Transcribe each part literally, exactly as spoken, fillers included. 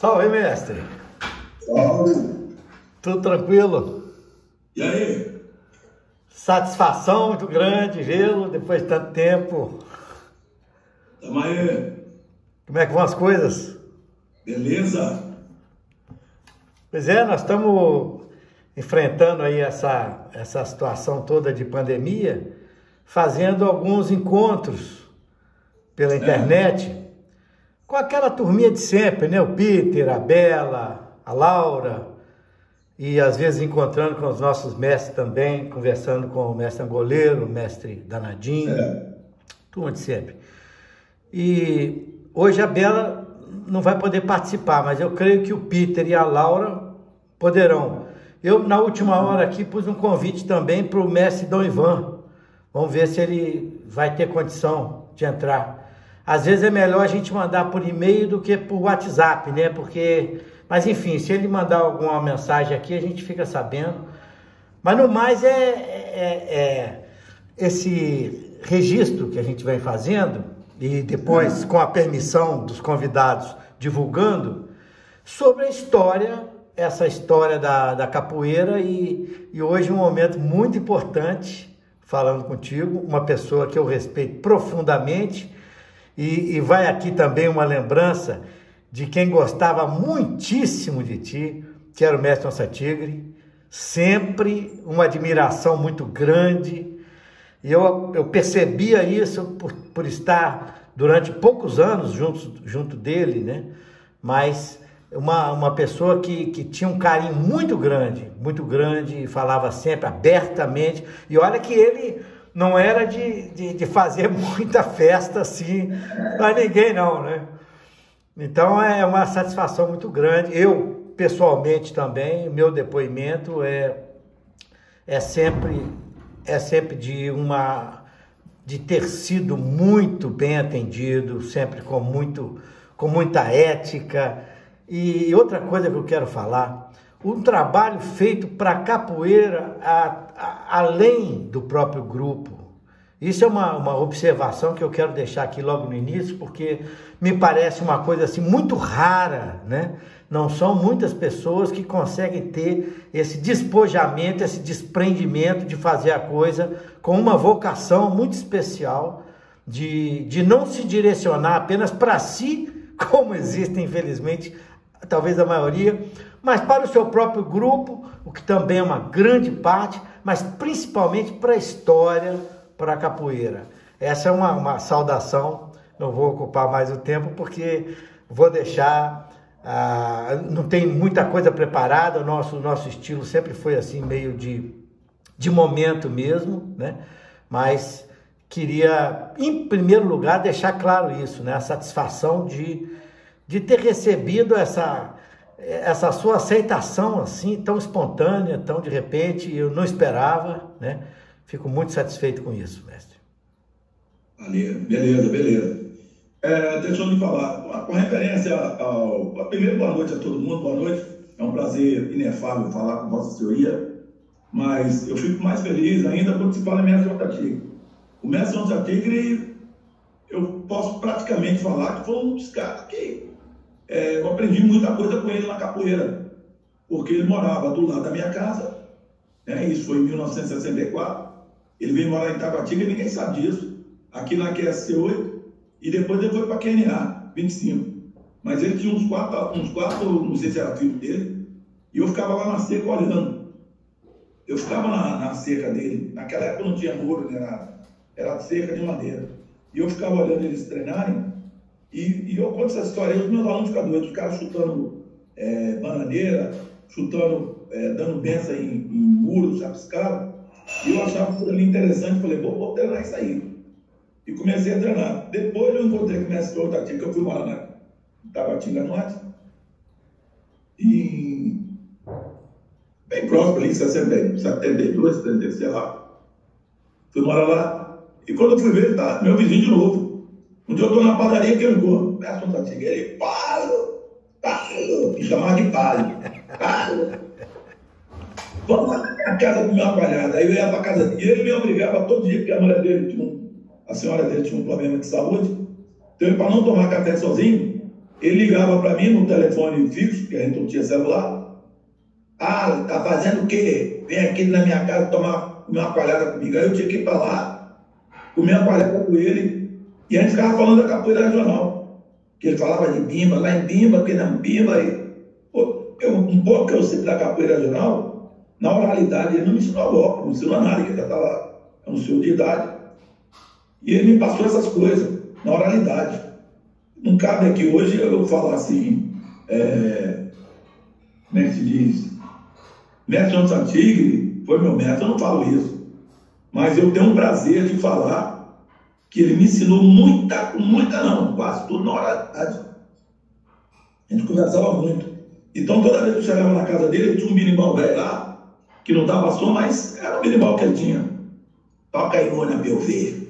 Salve, mestre. Salve. Tudo tranquilo? E aí? Satisfação muito grande vê-lo depois de tanto tempo. Tamo aí. Como é que vão as coisas? Beleza? Pois é, nós estamos enfrentando aí essa, essa situação toda de pandemia, fazendo alguns encontros pela internet, é. com aquela turminha de sempre, né? O Peter, a Bela, a Laura, e às vezes encontrando com os nossos mestres também, conversando com o mestre Angoleiro, o mestre Danadinho, é. turma de sempre. E hoje a Bela não vai poder participar, mas eu creio que o Peter e a Laura poderão. Eu, na última hora aqui, pus um convite também para o mestre Dom Ivan. Vamos ver se ele vai ter condição de entrar. Às vezes é melhor a gente mandar por e-mail do que por WhatsApp, né? Porque, mas enfim, se ele mandar alguma mensagem aqui, a gente fica sabendo. Mas no mais é, é, é esse registro que a gente vem fazendo, e depois, com a permissão dos convidados, divulgando, sobre a história, essa história da, da capoeira, e, e hoje um momento muito importante, falando contigo, uma pessoa que eu respeito profundamente, e, e vai aqui também uma lembrança de quem gostava muitíssimo de ti, que era o mestre Onça Tigre, sempre uma admiração muito grande. E eu, eu percebia isso por, por estar durante poucos anos junto, junto dele, né? Mas uma, uma pessoa que, que tinha um carinho muito grande, muito grande, e falava sempre abertamente. E olha que ele não era de, de, de fazer muita festa assim para ninguém não, né? Então é uma satisfação muito grande. Eu, pessoalmente também, meu depoimento é, é sempre... é sempre de uma de ter sido muito bem atendido, sempre com muito com muita ética. E outra coisa que eu quero falar, um trabalho feito para capoeira a, a, além do próprio grupo. Isso é uma, uma observação que eu quero deixar aqui logo no início, porque me parece uma coisa assim muito rara, né? Não são muitas pessoas que conseguem ter esse despojamento, esse desprendimento de fazer a coisa com uma vocação muito especial, de, de não se direcionar apenas para si, como existe, infelizmente, talvez a maioria, mas para o seu próprio grupo, o que também é uma grande parte, mas principalmente para a história, para a capoeira. Essa é uma, uma saudação, não vou ocupar mais o tempo, porque vou deixar... Ah, não tem muita coisa preparada, o nosso, nosso estilo sempre foi assim, meio de, de momento mesmo, né? Mas queria, em primeiro lugar, deixar claro isso, né? A satisfação de, de ter recebido essa, essa sua aceitação assim, tão espontânea, tão de repente, eu não esperava, né? Fico muito satisfeito com isso, mestre. Valeu, beleza, beleza. É, deixa eu lhe falar, com referência ao... A primeira, boa noite a todo mundo, boa noite. É um prazer inefável falar com Vossa Senhoria, mas eu fico mais feliz ainda quando se fala em Mestre Onça Tigre. O Mestre Onça Tigre, eu posso praticamente falar que foi um dos caras que é, eu aprendi muita coisa com ele na capoeira, porque ele morava do lado da minha casa, né? Isso foi em mil novecentos e sessenta e quatro. Ele veio morar em Taguatinga, ninguém sabe disso, aqui na Q S C oito. E depois ele foi para Q N A, vinte e cinco. Mas ele tinha uns quatro, uns quatro, não sei se era filho dele, e eu ficava lá na cerca olhando. Eu ficava na, na cerca dele. Naquela época não tinha muro, né, nada. Era cerca de madeira. E eu ficava olhando eles treinarem, e, e eu conto essa história, os meus alunos ficam doidos, os caras chutando é, bananeira, chutando, é, dando benção em, em muro, chapiscado. E eu achava aquilo ali interessante, falei, vou, vou treinar isso aí. E comecei a treinar. Depois eu encontrei com o mestre Onça Tigre, que eu fui morar na Taguatinga Norte. E bem próximo ali, sessenta e dois, setenta, sei lá. Fui morar lá. E quando eu fui ver, ele tá meu vizinho de novo. Um dia eu tô na padaria que eu encontro. Mestre Onça Tigre, ele, Paulo, Paulo, me chamava de Paulo. Paulo, vamos lá na minha casa comer uma palhada. Aí eu ia pra casa dele, e ele me obrigava todo dia, porque a mulher dele tinha um. A senhora dele tinha um problema de saúde, então ele, para não tomar café sozinho, Ele ligava para mim no telefone fixo, que a gente não tinha celular. Ah, tá fazendo o quê? Vem aqui na minha casa tomar uma coalhada comigo. Aí eu tinha que ir para lá, comer uma coalhada com ele. E a gente ficava falando da capoeira regional. Que ele falava de Bimba, lá em Bimba, que não Bimba. E, pô, eu, um pouco que eu sei da capoeira regional, na oralidade, ele não me ensinou a golpe, não me ensinou nada, que ele já estava no seu de idade. E ele me passou essas coisas, na oralidade. Não cabe aqui hoje eu falar assim, é, como é que se diz? Mestre Anderson Tigre foi meu mestre, eu não falo isso. Mas eu tenho um prazer de falar que ele me ensinou muita, muita não, quase tudo na oralidade. A gente conversava muito. Então toda vez que eu chegava na casa dele, ele tinha um birimbau velho lá, que não dava som, mas era o birimbau que ele tinha. Toca aí, Una, meu filho.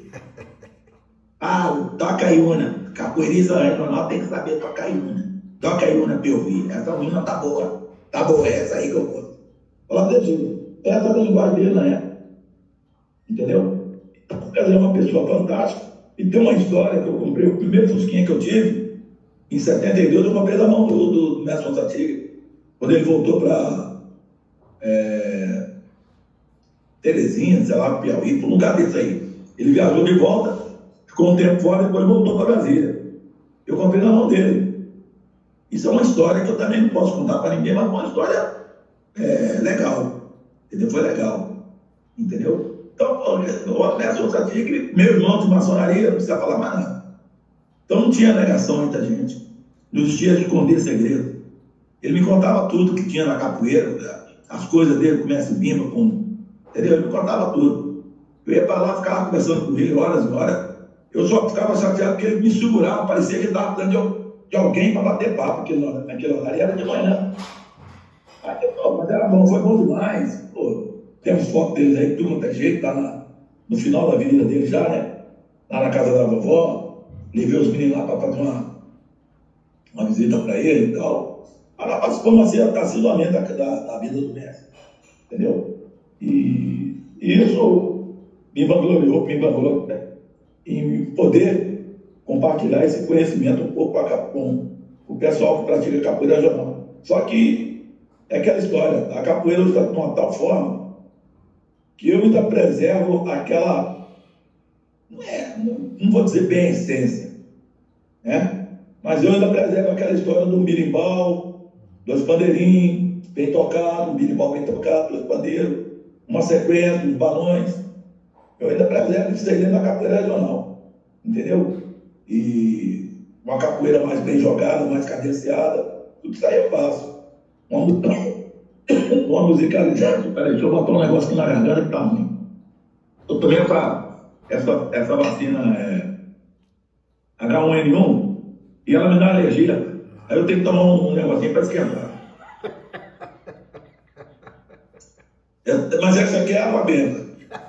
Ah, toca aí, Una. Capoeirista regional tem que saber tocar Iuna. Toca Iuna pra eu ouvir. Essa Iuna tá boa. Tá boa essa aí que eu vou. Falar pra ti. Essa é a linguagem dele na época. Entendeu? Então, quer dizer, é uma pessoa fantástica. E tem uma história que eu comprei, o primeiro Fusquinha que eu tive, em setenta e dois, eu comprei na mão do, do, do Mestre Anderson Tigre. Quando ele voltou pra é, Terezinha, sei lá, Piauí, por um lugar desse aí. Ele viajou de volta. Ficou um tempo fora e depois voltou para Brasília. Eu comprei na mão dele. Isso é uma história que eu também não posso contar para ninguém, mas uma história é, legal. Entendeu? Foi legal. Entendeu? Então, o Mestre Anderson Tigre, meu irmão de maçonaria, não precisa falar mais nada. Então não tinha negação entre a gente. Não existia de esconder segredo. Ele me contava tudo que tinha na capoeira, as coisas dele, com o Mestre Bimba, com... entendeu? Ele me contava tudo. Eu ia para lá, ficava conversando com ele horas e horas. Eu só ficava chateado porque ele me segurava, parecia que ele estava precisando de, de alguém para bater papo, porque naquele horário era de manhã. Aí, pô, mas era bom, foi bom demais. Pô, temos foto deles aí, tudo quanto é jeito, tá na, no final da avenida dele já, né? Lá na casa da vovó. Levei os meninos lá para fazer uma, uma visita para ele e tal. Aí nós participamos assim, assiduamente da, da, da vida do mestre. Entendeu? E, e isso me vangloriou, me vangloriou, né? Em poder compartilhar esse conhecimento um pouco com o pessoal que pratica capoeira regional. Só que é aquela história, a capoeira está de uma tal forma que eu ainda preservo aquela, não, é, não vou dizer bem a essência, né? Mas eu ainda preservo aquela história do birimbau, dois pandeirinhos bem tocados, um birimbau bem tocado, dois pandeiros, uma sequência, os balões. Eu ainda preservo isso aí dentro da capoeira regional, entendeu? E uma capoeira mais bem jogada, mais cadenciada, tudo isso aí eu faço. Uma, uma musicalidade. Peraí, deixa eu botar um negócio aqui na garganta que tá ruim. Eu tomei essa, essa, essa vacina é, H um N um e ela me dá alergia. Aí eu tenho que tomar um, um negocinho para esquentar. É, mas essa aqui é água benta.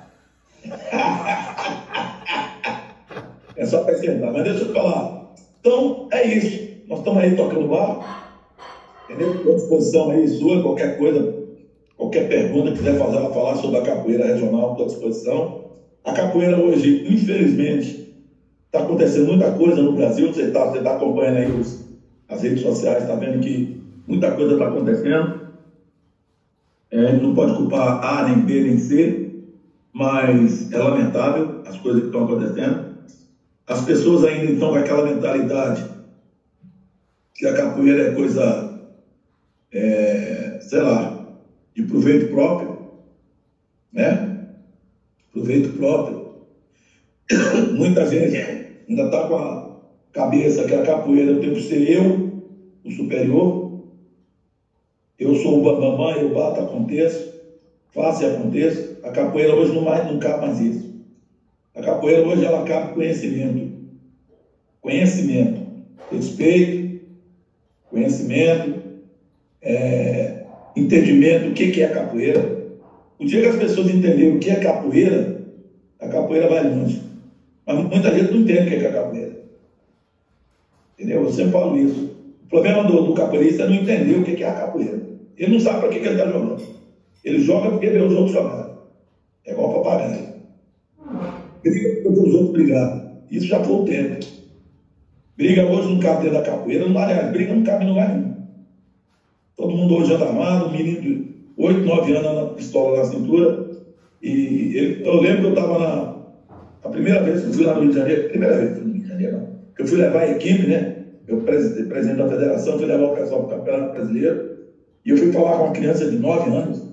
É só para esquentar, mas deixa eu falar. Então, é isso. Nós estamos aí tocando barco, entendeu? Estou à disposição aí sua, qualquer coisa, qualquer pergunta que quiser fazer, falar sobre a capoeira regional, estou à disposição. A capoeira hoje, infelizmente, está acontecendo muita coisa no Brasil. Você está você tá acompanhando aí os, as redes sociais, está vendo que muita coisa está acontecendo. É, a gente não pode culpar A, nem B, nem C, mas é lamentável as coisas que estão acontecendo. As pessoas ainda estão com aquela mentalidade que a capoeira é coisa, é, sei lá, de proveito próprio, né? Proveito próprio. Muita gente ainda está com a cabeça que a capoeira tem que ser eu, o superior. Eu sou o bambambam, eu bato, aconteço, faço e aconteço. A capoeira hoje não, mais, não cabe mais isso. A capoeira hoje ela cabe conhecimento. Conhecimento. Respeito, conhecimento, é, entendimento do que, que é capoeira. O dia que as pessoas entenderem o que é capoeira, a capoeira vai longe. Mas muita gente não entende o que é capoeira. Entendeu? Eu sempre falo isso. O problema do, do capoeirista é não entender o que é a capoeira. Ele não sabe para que, que ele está jogando. Ele joga porque vê os outros jogar. É igual papagaio. Briga porque os outros brigaram. Isso já foi o tempo. Briga hoje não cabe dentro da capoeira, não, aliás, briga não cabe em lugar nenhum. Todo mundo hoje anda armado, um menino de oito, nove anos na pistola na cintura. E ele, eu lembro que eu estava na a primeira vez que eu fui lá no Rio de Janeiro, primeira vez que eu fui no Rio de Janeiro, não, que eu fui levar a equipe, né? Eu, presidente, presidente da federação, fui levar o pessoal para o Campeonato Brasileiro, e eu fui falar com uma criança de nove anos.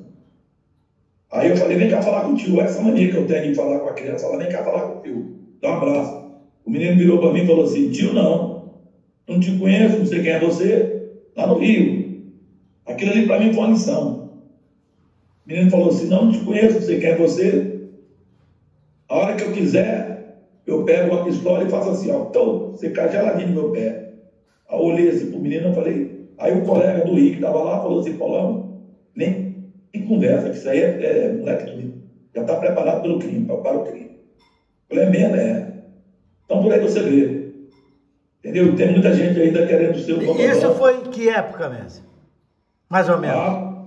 Aí eu falei, vem cá falar com o tio, essa mania que eu tenho de falar com a criança, ela vem cá falar com o tio, dá um abraço. O menino virou para mim e falou assim, tio, não, não te conheço, não sei quem é você, lá no Rio. Aquilo ali para mim foi uma lição. O menino falou assim, não, não te conheço, não sei quem é você. A hora que eu quiser, eu pego uma pistola e faço assim, ó, tô, você cai geladinho no meu pé. Aí eu olhei assim pro menino e falei, aí o colega do Rio que estava lá falou assim, Paulão, nem em conversa, que isso aí é, é moleque do já está preparado pelo crime, para o crime. Eu falei, é mesmo, é. Então por aí você vê. Entendeu? Tem muita gente ainda querendo ser o comandante. Isso foi em que época mesmo? Mais ou menos. Ah,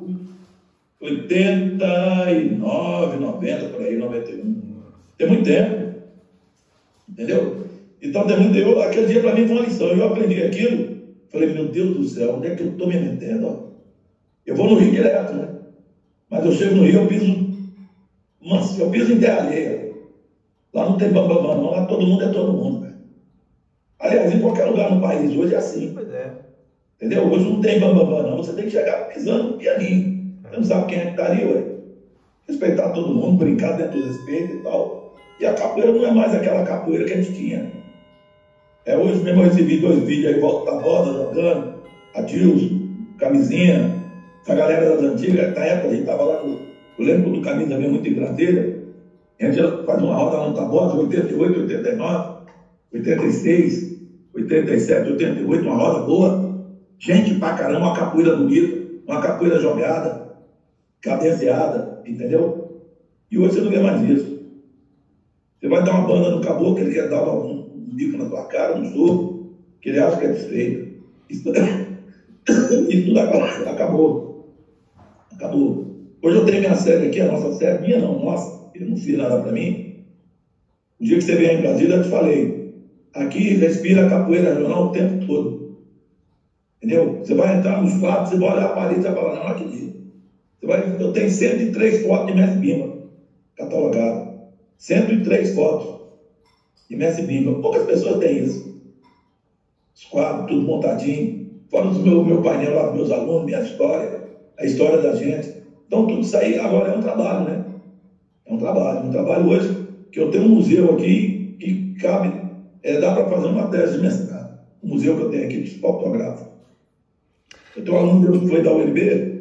oitenta e nove, noventa, por aí, noventa e um. Tem muito tempo. Entendeu? Então tem muito. Eu, aquele dia para mim foi uma lição. Eu aprendi aquilo. Falei, meu Deus do céu, onde é que eu estou me metendo? Ó? Eu vou no Rio direto, né? Mas eu chego no Rio, eu piso, nossa, eu piso em terra alheia. Lá não tem bambambam, não. Lá todo mundo é todo mundo, velho. Aliás, em qualquer lugar no país hoje é assim. Pois é. Entendeu? Hoje não tem bambambam, não. Você tem que chegar pisando no pianinho. Você não sabe quem é que está ali, ué. Respeitar todo mundo, brincar dentro do respeito e tal. E a capoeira não é mais aquela capoeira que a gente tinha. É, hoje mesmo eu recebi dois vídeos aí, volta da roda, jogando, Adilson, Camisinha, essa galera das antigas, na época a gente estava lá, no, eu lembro do Camisa mesmo muito em Brasília, a gente faz uma roda lá no Tabosa, oitenta e oito, oitenta e nove, oitenta e seis, oitenta e sete, oitenta e oito, uma roda boa, gente pra caramba, uma capoeira bonita, uma capoeira jogada, cadenciada, entendeu? E hoje você não vê mais isso. Você vai dar uma banda no caboclo, ele quer dar um, um bico na tua cara, um soco, que ele acha que é desfeito. Isso, isso tudo acabou. acabou. Acabou. Hoje eu tenho minha série aqui, a nossa série, minha não, nossa, ele não fez nada pra mim. O dia que você vier em Brasília, eu te falei, aqui respira capoeira regional o tempo todo. Entendeu? Você vai entrar nos quadros, você vai olhar a parede e vai falar, não, aqui. Você vai, eu tenho cento e três fotos de Mestre Bimba catalogadas. cento e três fotos de Mestre Bimba. Poucas pessoas têm isso. Os quadros, tudo montadinho. Fora o meu, meu painel lá, meus alunos, minha história, a história da gente. Então, tudo isso aí agora é um trabalho, né? É um trabalho. Um trabalho hoje que eu tenho um museu aqui que cabe, é, dá para fazer uma tese de mestrado. O museu que eu tenho aqui de fotográfico. Eu tenho um aluno meu que foi da U N B,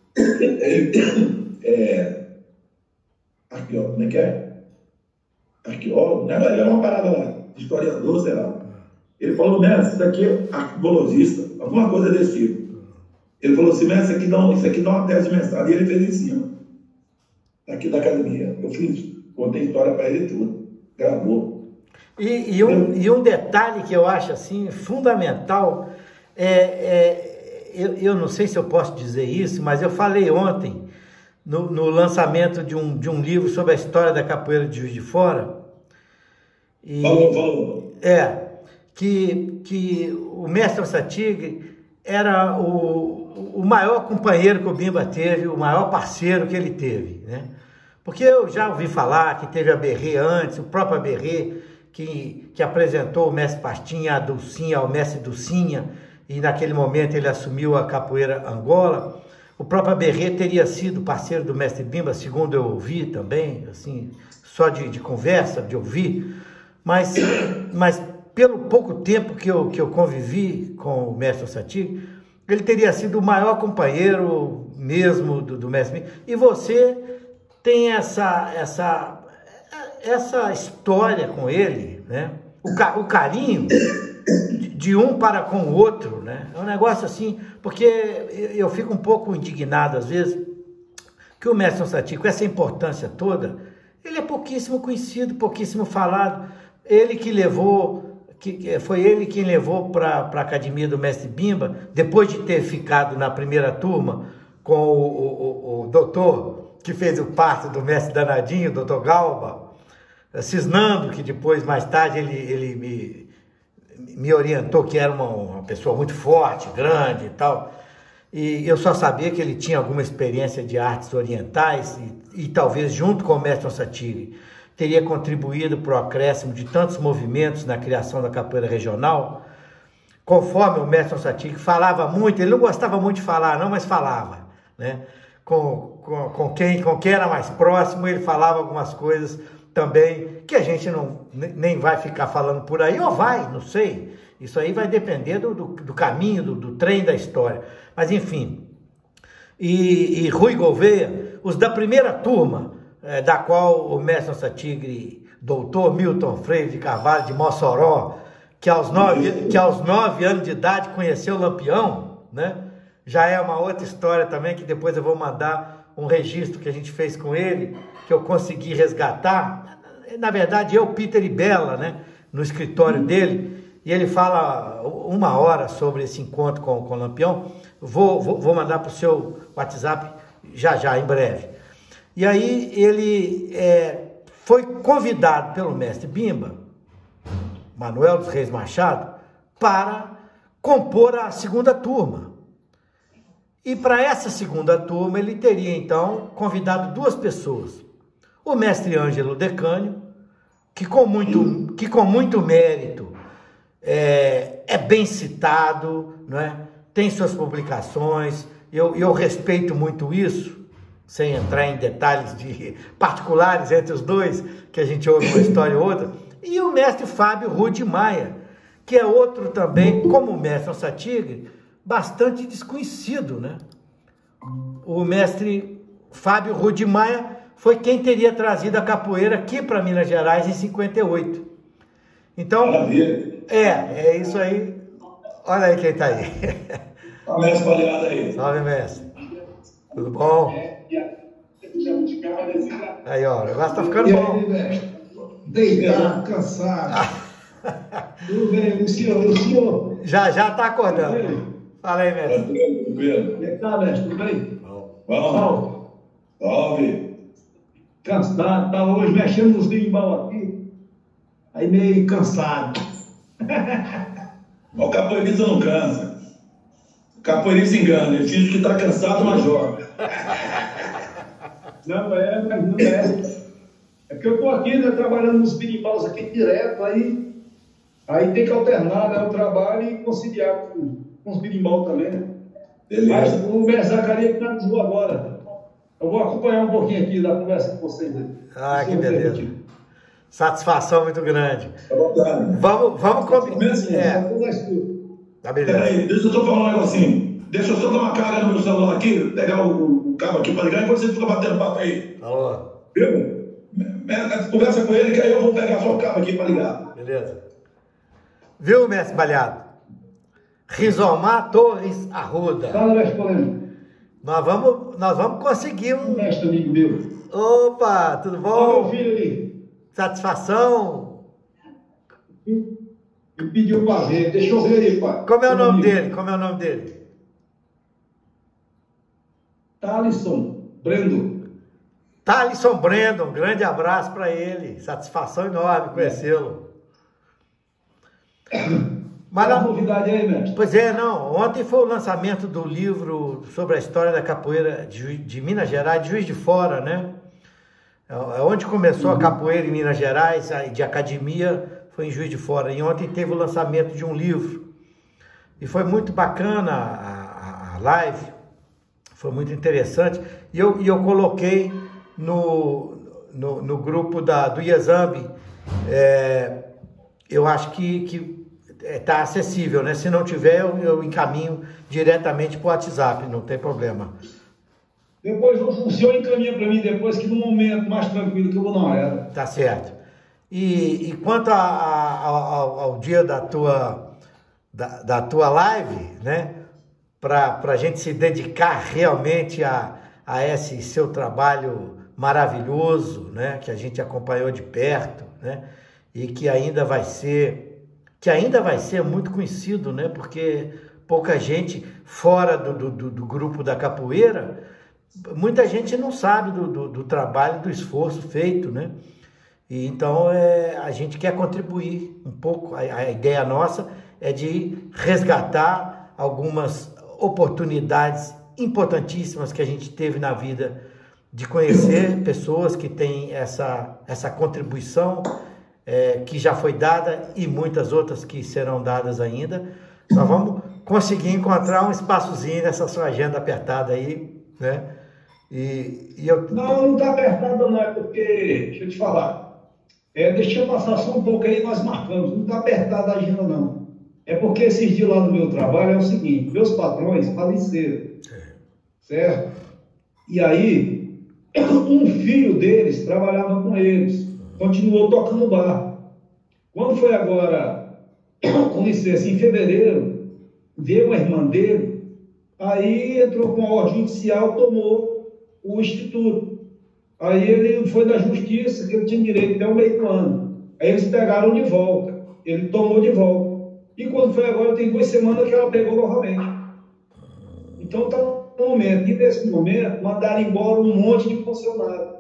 ele é arqueólogo, como é que é? Arqueólogo, né? Ele é uma parada lá, historiador, sei lá. Ele falou, mestre, isso aqui é arqueologista, alguma coisa desse tipo. Ele falou assim, mestre, isso aqui dá, isso aqui dá uma tese de mestrado. E ele fez em cima, aqui da academia. Eu fiz, contei história para ele tudo, gravou. E, e, um, e um detalhe que eu acho assim fundamental, é, é eu, eu não sei se eu posso dizer isso, mas eu falei ontem, no, no lançamento de um, de um livro sobre a história da capoeira de Juiz de Fora. E, falou, falou. É, que, que o mestre Onça Tigre era o, o maior companheiro que o Bimba teve, o maior parceiro que ele teve, né? Porque eu já ouvi falar que teve a Berrê antes, o próprio Berrê, que, que apresentou o mestre Pastinha, a Dulcinha, ao mestre Dulcinha, e naquele momento ele assumiu a capoeira Angola. O próprio Berrê teria sido parceiro do mestre Bimba, segundo eu ouvi também, assim, só de, de conversa, de ouvir, mas, mas pelo pouco tempo que eu, que eu convivi com o mestre Onça Tigre, ele teria sido o maior companheiro mesmo do, do mestre Bimba. E você tem essa, essa, essa história com ele, né? O, ca, o carinho de um para com o outro, né? É um negócio assim, porque eu fico um pouco indignado às vezes que o mestre Onça Tigre, com essa importância toda, ele é pouquíssimo conhecido, pouquíssimo falado. Ele que levou, que, foi ele quem levou para a academia do mestre Bimba, depois de ter ficado na primeira turma com o, o, o, o doutor que fez o parto do mestre Danadinho, o doutor Galba, Cisnando, que depois, mais tarde, ele, ele me... me orientou que era uma, uma pessoa muito forte, grande e tal, e eu só sabia que ele tinha alguma experiência de artes orientais e, e talvez junto com o mestre Onça-Tigre teria contribuído para o acréscimo de tantos movimentos na criação da capoeira regional, conforme o mestre Onça-Tigre falava muito, ele não gostava muito de falar não, mas falava, né? Com, com, com, quem, com quem era mais próximo, ele falava algumas coisas também, que a gente não, nem vai ficar falando por aí, ou vai, não sei. Isso aí vai depender do, do, do caminho, do, do trem da história. Mas, enfim. E, e Rui Gouveia, os da primeira turma, é, da qual o mestre Onça-Tigre, doutor Milton Freire de Carvalho, de Mossoró, que aos nove, que aos nove anos de idade conheceu o Lampião, né? Já é uma outra história também, que depois eu vou mandar um registro que a gente fez com ele, que eu consegui resgatar. Na verdade, eu, Peter e Bela, né, no escritório dele, e ele fala uma hora sobre esse encontro com, com o Lampião. Vou, vou, vou mandar para o seu WhatsApp já já, em breve. E aí ele é, foi convidado pelo mestre Bimba, Manuel dos Reis Machado, para compor a segunda turma. E para essa segunda turma ele teria então convidado duas pessoas. O mestre Ângelo Decânio, que com muito, que com muito mérito é, é bem citado, não é? Tem suas publicações, eu, eu respeito muito isso, sem entrar em detalhes de particulares entre os dois, que a gente ouve uma história ou outra. E o mestre Fábio Rude Maia, que é outro também, como o mestre Onça-Tigre, bastante desconhecido, né? O mestre Fábio Rude Maia foi quem teria trazido a capoeira aqui para Minas Gerais em cinquenta e oito. Então, maravilha. É, é isso aí. Olha aí quem tá aí. Salve, mestre Baleado aí. Salve, mestre. Tudo bom? Aí, ó, o negócio tá ficando e bom. aí, mestre? Deitado, cansado. Tudo bem, o senhor? O senhor? Já, já tá acordando. Fala aí, mestre. Tranquilo, tranquilo. Como é que tá, mestre? Tudo bem? Vamos. Salve. Cansado, tá hoje mexendo nos berimbau aqui. Aí meio cansado. O capoeirista não cansa. O capoeirista engana. Ele diz que tá cansado, mas joga. Não é, mas não é. É porque eu tô aqui, né, trabalhando nos berimbaus aqui direto, aí, aí tem que alternar, né, o trabalho e conciliar com, com os berimbau também, né? Beleza. Mas o mestre Zacarias está nos voos agora. Eu vou acompanhar um pouquinho aqui da conversa com vocês aí. Ah, que beleza. Satisfação muito grande. Tá bom, Vamos, vamos combinar. É. Tá beleza. Peraí, deixa eu só falar um negocinho. Deixa eu só dar uma carga no meu celular aqui, pegar o, o cabo aqui para ligar, enquanto você fica batendo papo aí. Alô. Viu? Conversa com ele que aí eu vou pegar só o cabo aqui para ligar. Beleza. Viu, mestre Baleado? Rizomar Torres Arruda. Fala, mestre Polêmico. Nós vamos, nós vamos conseguir um... Mestre amigo meu. Opa, tudo Olha bom? meu filho ali. Satisfação? Me pediu para ver. Deixa eu ver aí, pai. Como é o Meu nome amigo. dele? Como é o nome dele? Thalisson Brendo. Thalisson Brendo, um grande abraço para ele. Satisfação enorme conhecê-lo. Mas Qual a não, novidade aí, mestre? pois é, não. Ontem foi o lançamento do livro sobre a história da capoeira de, Juiz- de Minas Gerais, de Juiz de Fora, né? É é onde começou a capoeira em Minas Gerais, aí de academia, foi em Juiz de Fora. E ontem teve o lançamento de um livro. E foi muito bacana a, a, a live, foi muito interessante. E eu, e eu coloquei no, no, no grupo da, do IESAMB, é, eu acho que... que está acessível, né? Se não tiver, eu, eu encaminho diretamente para o WhatsApp, não tem problema. Depois o senhor encaminha para mim depois, que no momento mais tranquilo que eu vou dar uma olhada. Tá certo. E, e quanto a, a, ao, ao dia da tua, da, da tua live, né? Para a gente se dedicar realmente a, a esse seu trabalho maravilhoso, né? Que a gente acompanhou de perto, né? E que ainda vai ser... que ainda vai ser muito conhecido, né? Porque pouca gente fora do, do, do grupo da capoeira, muita gente não sabe do, do, do trabalho, do esforço feito, né? E então é, a gente quer contribuir um pouco, a, a ideia nossa é de resgatar algumas oportunidades importantíssimas que a gente teve na vida, de conhecer pessoas que têm essa, essa contribuição é, que já foi dada e muitas outras que serão dadas ainda. Nós vamos conseguir encontrar um espaçozinho nessa sua agenda apertada aí, né? E, e eu... Não, não está apertado não, é porque, deixa eu te falar, é, deixa eu passar só um pouco aí, nós marcamos, não está apertada a agenda não. É porque esses dias lá do meu trabalho é o seguinte, meus patrões faleceram, certo? E aí, um filho deles trabalhava com eles, continuou tocando bar. Quando foi agora, com licença, em fevereiro, veio uma irmã dele, aí entrou com a ordem judicial, tomou o instituto. Aí ele foi na justiça, que ele tinha direito até o meio do ano. Aí eles pegaram de volta, ele tomou de volta. E quando foi agora, tem duas semanas que ela pegou novamente. Então está no momento, e nesse momento, mandaram embora um monte de funcionário.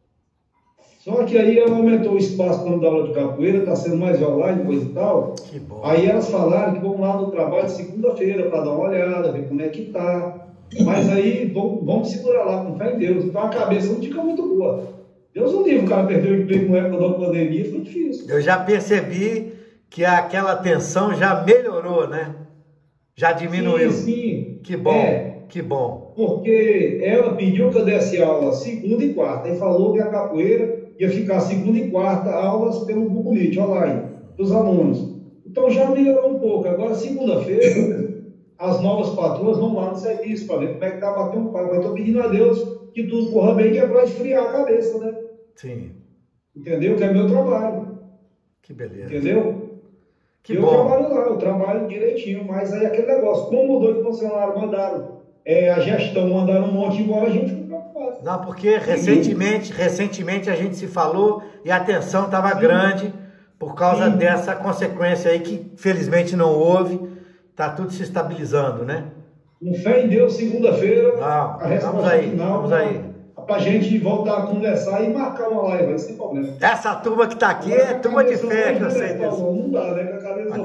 Só que aí ela aumentou o espaço para dar aula de capoeira, está sendo mais online, coisa e tal. Que bom. Aí elas falaram que vão lá no trabalho de segunda-feira para dar uma olhada, ver como é que está. Mas aí vamos, vamos segurar lá, com fé em Deus. Então a cabeça não fica muito boa. Deus não livre, o cara perdeu o emprego na época da pandemia, foi difícil. Eu já percebi que aquela tensão já melhorou, né? Já diminuiu. Sim, sim. Que bom, é, que bom. Porque ela pediu que eu desse aula segunda e quarta, e falou que a capoeira ia ficar segunda e quarta aulas pelo Google Meet, online, dos alunos. Então já melhorou um pouco. Agora, segunda-feira, as novas patroas vão lá no serviço para ver como é que tá batendo um papo. Eu estou pedindo a Deus que tudo corra bem, que é para esfriar a cabeça, né? Sim. Entendeu? Que é meu trabalho. Que beleza. Entendeu? Que eu bom. trabalho lá, eu trabalho direitinho, mas aí aquele negócio, como mudou de funcionário, mandaram, é, a gestão mandaram um monte embora, a gente ficou preocupado. Não, porque recentemente, recentemente a gente se falou e a tensão estava grande por causa Sim. dessa consequência aí que felizmente não houve, está tudo se estabilizando, né? Com fé em Deus, segunda-feira, a resposta vamos aí, final, vamos aí. Para a gente voltar a conversar e marcar uma live aí, sem problema. Essa turma que está aqui é turma de fé, que eu sei disso. Não dá, né? Com a cabeça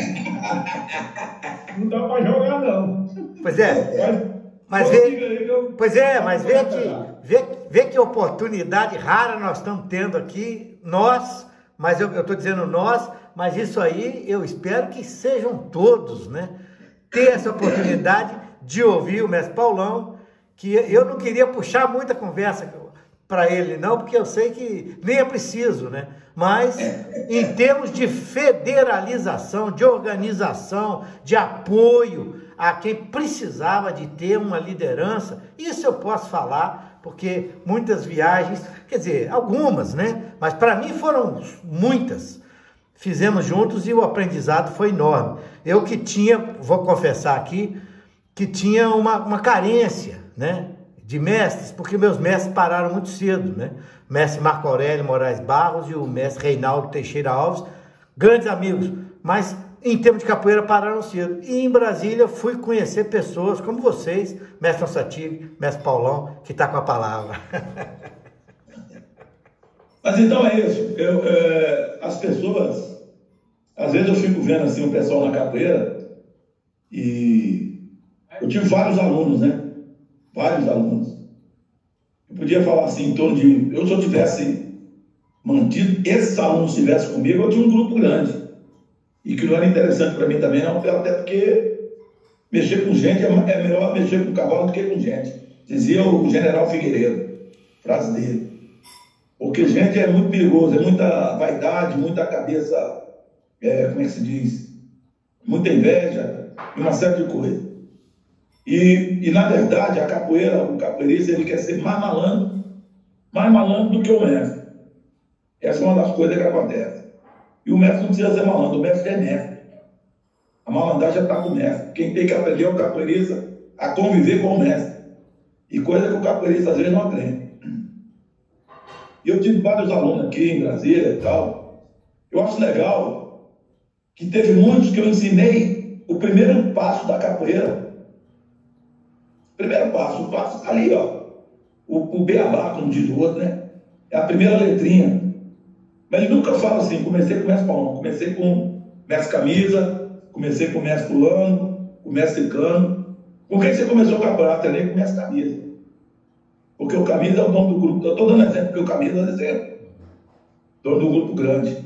não dá para jogar, não. Pois é. Mas vê, pois é, mas vê que, vê, vê que oportunidade rara nós estamos tendo aqui, nós, mas eu estou dizendo nós, mas isso aí eu espero que sejam todos, né? Ter essa oportunidade de ouvir o mestre Paulão, que eu não queria puxar muita conversa para ele, não, porque eu sei que nem é preciso, né? Mas, em termos de federalização, de organização, de apoio a quem precisava de ter uma liderança, isso eu posso falar, porque muitas viagens, quer dizer, algumas, né? Mas para mim foram muitas. Fizemos juntos e o aprendizado foi enorme. Eu que tinha, vou confessar aqui, que tinha uma, uma carência, né, de mestres, porque meus mestres pararam muito cedo, né? O mestre Marco Aurélio Moraes Barros e o mestre Reinaldo Teixeira Alves, grandes amigos, mas em termos de capoeira pararam cedo. E em Brasília fui conhecer pessoas como vocês, mestre Onsativo, mestre Paulão, que está com a palavra. Mas então é isso. Eu, é, as pessoas, às vezes eu fico vendo assim o pessoal na capoeira e eu tive vários alunos, né? Vários alunos. Eu podia falar assim, em torno de... Eu, se eu tivesse mantido, esses alunos estivessem comigo, eu tinha um grupo grande. E que não era interessante para mim também, não, até porque mexer com gente é, é melhor mexer com cavalo do que com gente. Dizia o general Figueiredo, frase dele. Porque gente é muito perigoso, é muita vaidade, muita cabeça, é, como é que se diz? Muita inveja e uma série de coisas. E, e, na verdade, a capoeira, o capoeirista, ele quer ser mais malandro, mais malandro do que o mestre. Essa é uma das coisas que acontece. E o mestre não precisa ser malandro, o mestre é mestre. A malandragem já está com o mestre. Quem tem que aprender é o capoeirista a conviver com o mestre. E coisa que o capoeirista às vezes não aprende. E eu tive vários alunos aqui em Brasília e tal. Eu acho legal que teve muitos que eu ensinei o primeiro passo da capoeira. Primeiro passo, o passo ali, ó. O, o beabá, como diz o outro, né? É a primeira letrinha. Como Mas ele nunca fala assim, comecei com o mestre Paulão, comecei com o mestre Camisa, comecei com o mestre Fulano, com o mestre Ciclano. Por que você começou o campeonato também com o mestre Camisa? Porque o Camisa é o dono do grupo. Eu estou dando exemplo, porque o Camisa é exemplo. Dono do grupo grande.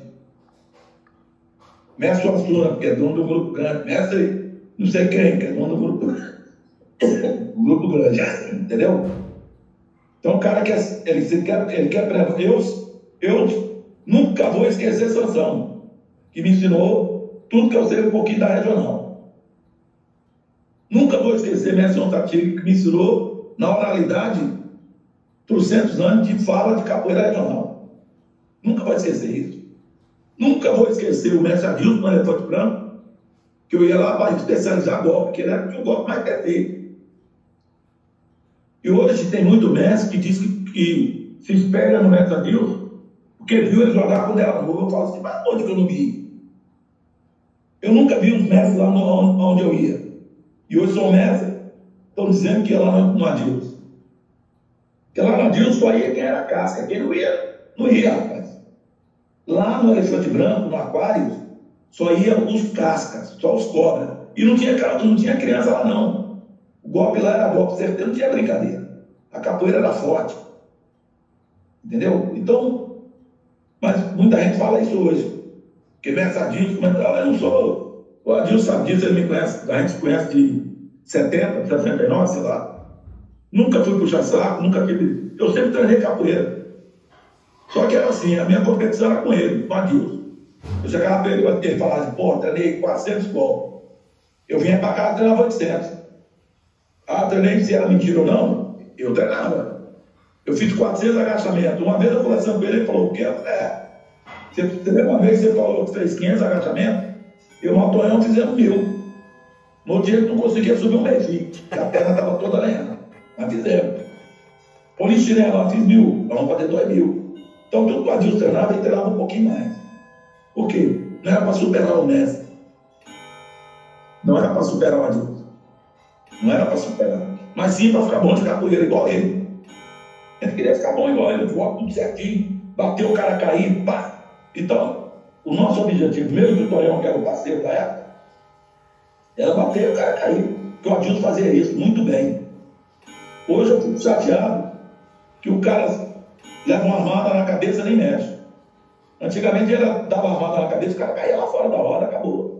Mestre Suassuna, porque é dono do grupo grande. Mestre não sei quem, que é dono do grupo grande. O grupo grande, entendeu? Então o cara quer, ele, ele quer, ele quer eu, eu nunca vou esquecer Sansão, que me ensinou tudo que eu sei um pouquinho da regional. Nunca vou esquecer Mestre Tatigo, que me ensinou na oralidade trocentos anos de fala de capoeira regional. Nunca vou esquecer isso. Nunca vou esquecer o Mestre Adilson no Elefante Branco, que eu ia lá para especializar golpe, que ele era o golpe mais perfeito. E hoje tem muito mestre que diz que, que se espelha no Mestre Adilson, porque viu ele jogar quando era novo. Eu falo assim, mas onde que eu não vi? Eu nunca vi uns mestres lá no, onde eu ia. E hoje são mestres, estão dizendo que ia lá no, no Adilson. Porque lá no Adilson só ia quem era casca, quem não ia, não ia, rapaz. Lá no Elefante Branco, no Aquário, só iam os cascas, só os cobras. E não tinha, não tinha criança lá, não. O golpe lá era golpe certeiro, não tinha brincadeira. A capoeira era forte. Entendeu? Então, mas muita gente fala isso hoje. Porque Mestre Adilson, eu não sou. O Adilson sabe disso, ele me conhece, a gente se conhece de setenta, sessenta e nove, sei lá. Nunca fui puxar saco, nunca tive. Eu sempre treinei capoeira. Só que era assim, a minha competição era com ele, com o Adilson. Eu chegava para ele, ele falava assim, pô, treinei quatrocentos golpes. Eu vinha para cá e treinava oitocentos. Ah, treinei se era mentira ou não, eu treinava. Eu fiz quatrocentos agachamentos. Uma vez eu falei assim com ele, ele falou, o quê? Eu falei, é. Você, você lembra uma vez que você falou que fez quinhentos agachamentos? Eu e o Antonhão fizemos mil. No dia que não conseguia subir um meio, porque a perna estava toda lenhada. Mas fizemos. Polichinelo, eu fiz mil, vamos fazer dois mil. Então, tudo que o Adilson treinava, ele treinava um pouquinho mais. Por quê? Não era para superar o mestre. Não era para superar o Adilson. Não era para superar. Mas sim para ficar bom de capoeira igual ele. Ele queria ficar bom igual ele, voava tudo certinho, bateu o cara cair, pá. Então, o nosso objetivo, mesmo do Vitorião, que era o parceiro da época, era bater o cara cair. Porque o Adilson fazia isso muito bem. Hoje eu fico chateado que o cara leva uma armada na cabeça e nem mexe. Antigamente ele dava armada na cabeça, o cara caía lá fora da hora, acabou.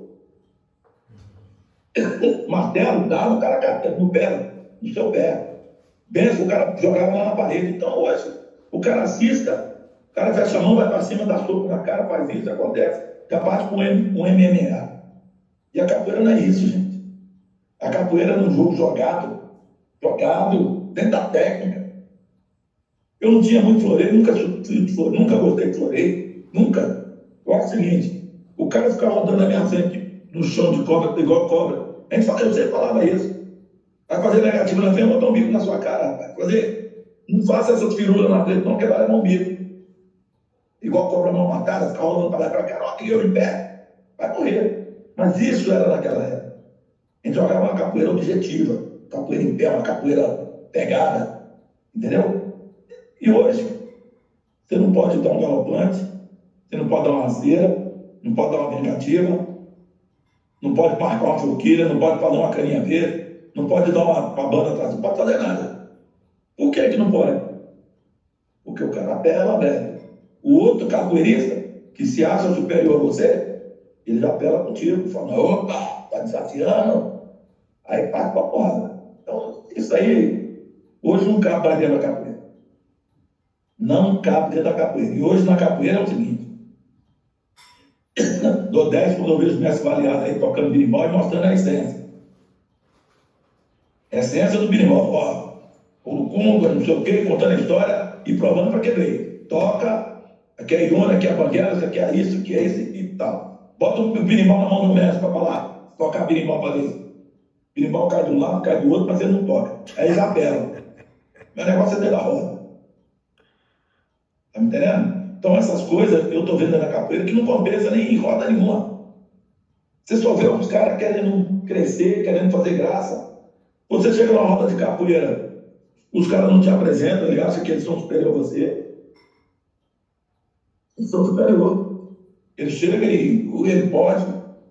Martelo, dava, o cara caía no pé, no seu pé. Benção, o cara jogava lá na parede. Então hoje, o cara assista, o cara fecha a mão, vai para cima, dá soco na cara, faz isso, acontece. Capaz com um M M A. E a capoeira não é isso, gente. A capoeira é um jogo jogado, jogado dentro da técnica. Eu não tinha muito floreio, nunca, nunca gostei de floreio, nunca. Eu acho o seguinte, o cara ficar rodando na minha frente no chão de cobra, igual cobra. A gente fala, eu sempre falava isso. Vai fazer negativo na frente, botar um bico na sua cara. Vai fazer, não faça essas firulas na frente, não, que vai levar um bico. Igual cobra mão matada, ficar rolando para lá e para cá, ó, que eu em pé, vai morrer. Mas isso era naquela época. A gente jogava uma capoeira objetiva, capoeira em pé, uma capoeira pegada, entendeu? E hoje, você não pode dar um galopante, você não pode dar uma rasteira, não pode dar uma vingativa, não pode marcar uma forquilha, não pode fazer uma caninha verde, não pode dar uma, uma banda atrás, não pode fazer nada. Por que que não pode? Porque o cara apela, velho. O outro capoeirista, que se acha superior a você, ele já apela contigo, fala, opa, tá desafiando, aí parte pra porra. Então, isso aí, hoje não cabe pra dentro da capoeira. Não cabe dentro da capoeira. E hoje na capoeira é o seguinte, dou dez quando eu vejo o mestre Baleado aí tocando birimbau e mostrando a essência. A essência do birimbau, ó, o Congo, não sei o quê, contando a história e provando para que veio. Toca, aqui é Iona, aqui é a Banguela, aqui é isso, aqui é isso e tal. Bota o birimbau na mão do mestre para falar, tocar birimbau para ver. Birimbau cai de um lado, cai do outro, mas ele não toca. Aí eles apelam. Meu negócio é dentro da roda. Tá me entendendo? Então essas coisas eu tô vendo na capoeira que não compensa nem em roda nenhuma. Você só vê os caras querendo crescer, querendo fazer graça. Você chega numa roda de capoeira, os caras não te apresentam, eles acham que eles são superiores a você. Missão superior. Ele chega e ele pode.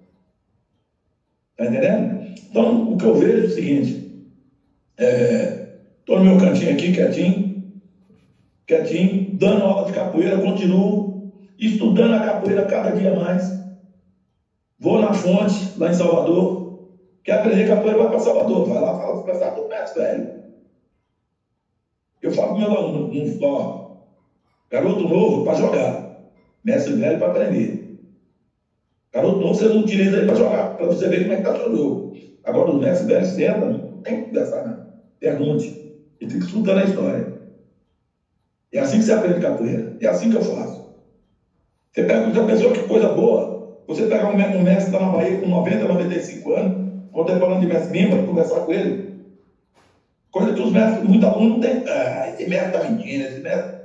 Está entendendo? Então, o que eu vejo é o seguinte: estou é, no meu cantinho aqui, quietinho, quietinho, dando aula de capoeira, continuo estudando a capoeira cada dia mais. Vou na fonte, lá em Salvador. Quer aprender capoeira, vai para Salvador. Vai lá, fala para o do mestre velho. Eu falo para o meu aluno, um, ó, garoto novo para jogar, mestre velho para aprender. Garoto novo, você não utiliza ele para jogar, para você ver como é que está o jogo. Agora, o mestre velho senta, não tem que conversar, não. Pergunte. Ele fica escutando a história. É assim que você aprende capoeira. É assim que eu faço. Você pega, já pensou que coisa boa? Você pegar um mestre que está na Bahia com noventa, noventa e cinco anos, contemporâneo de mestre Bimba, e conversar com ele. Coisa que os mestres, muitos alunos não têm. Ah, esse mestre está mentindo, esse mestre.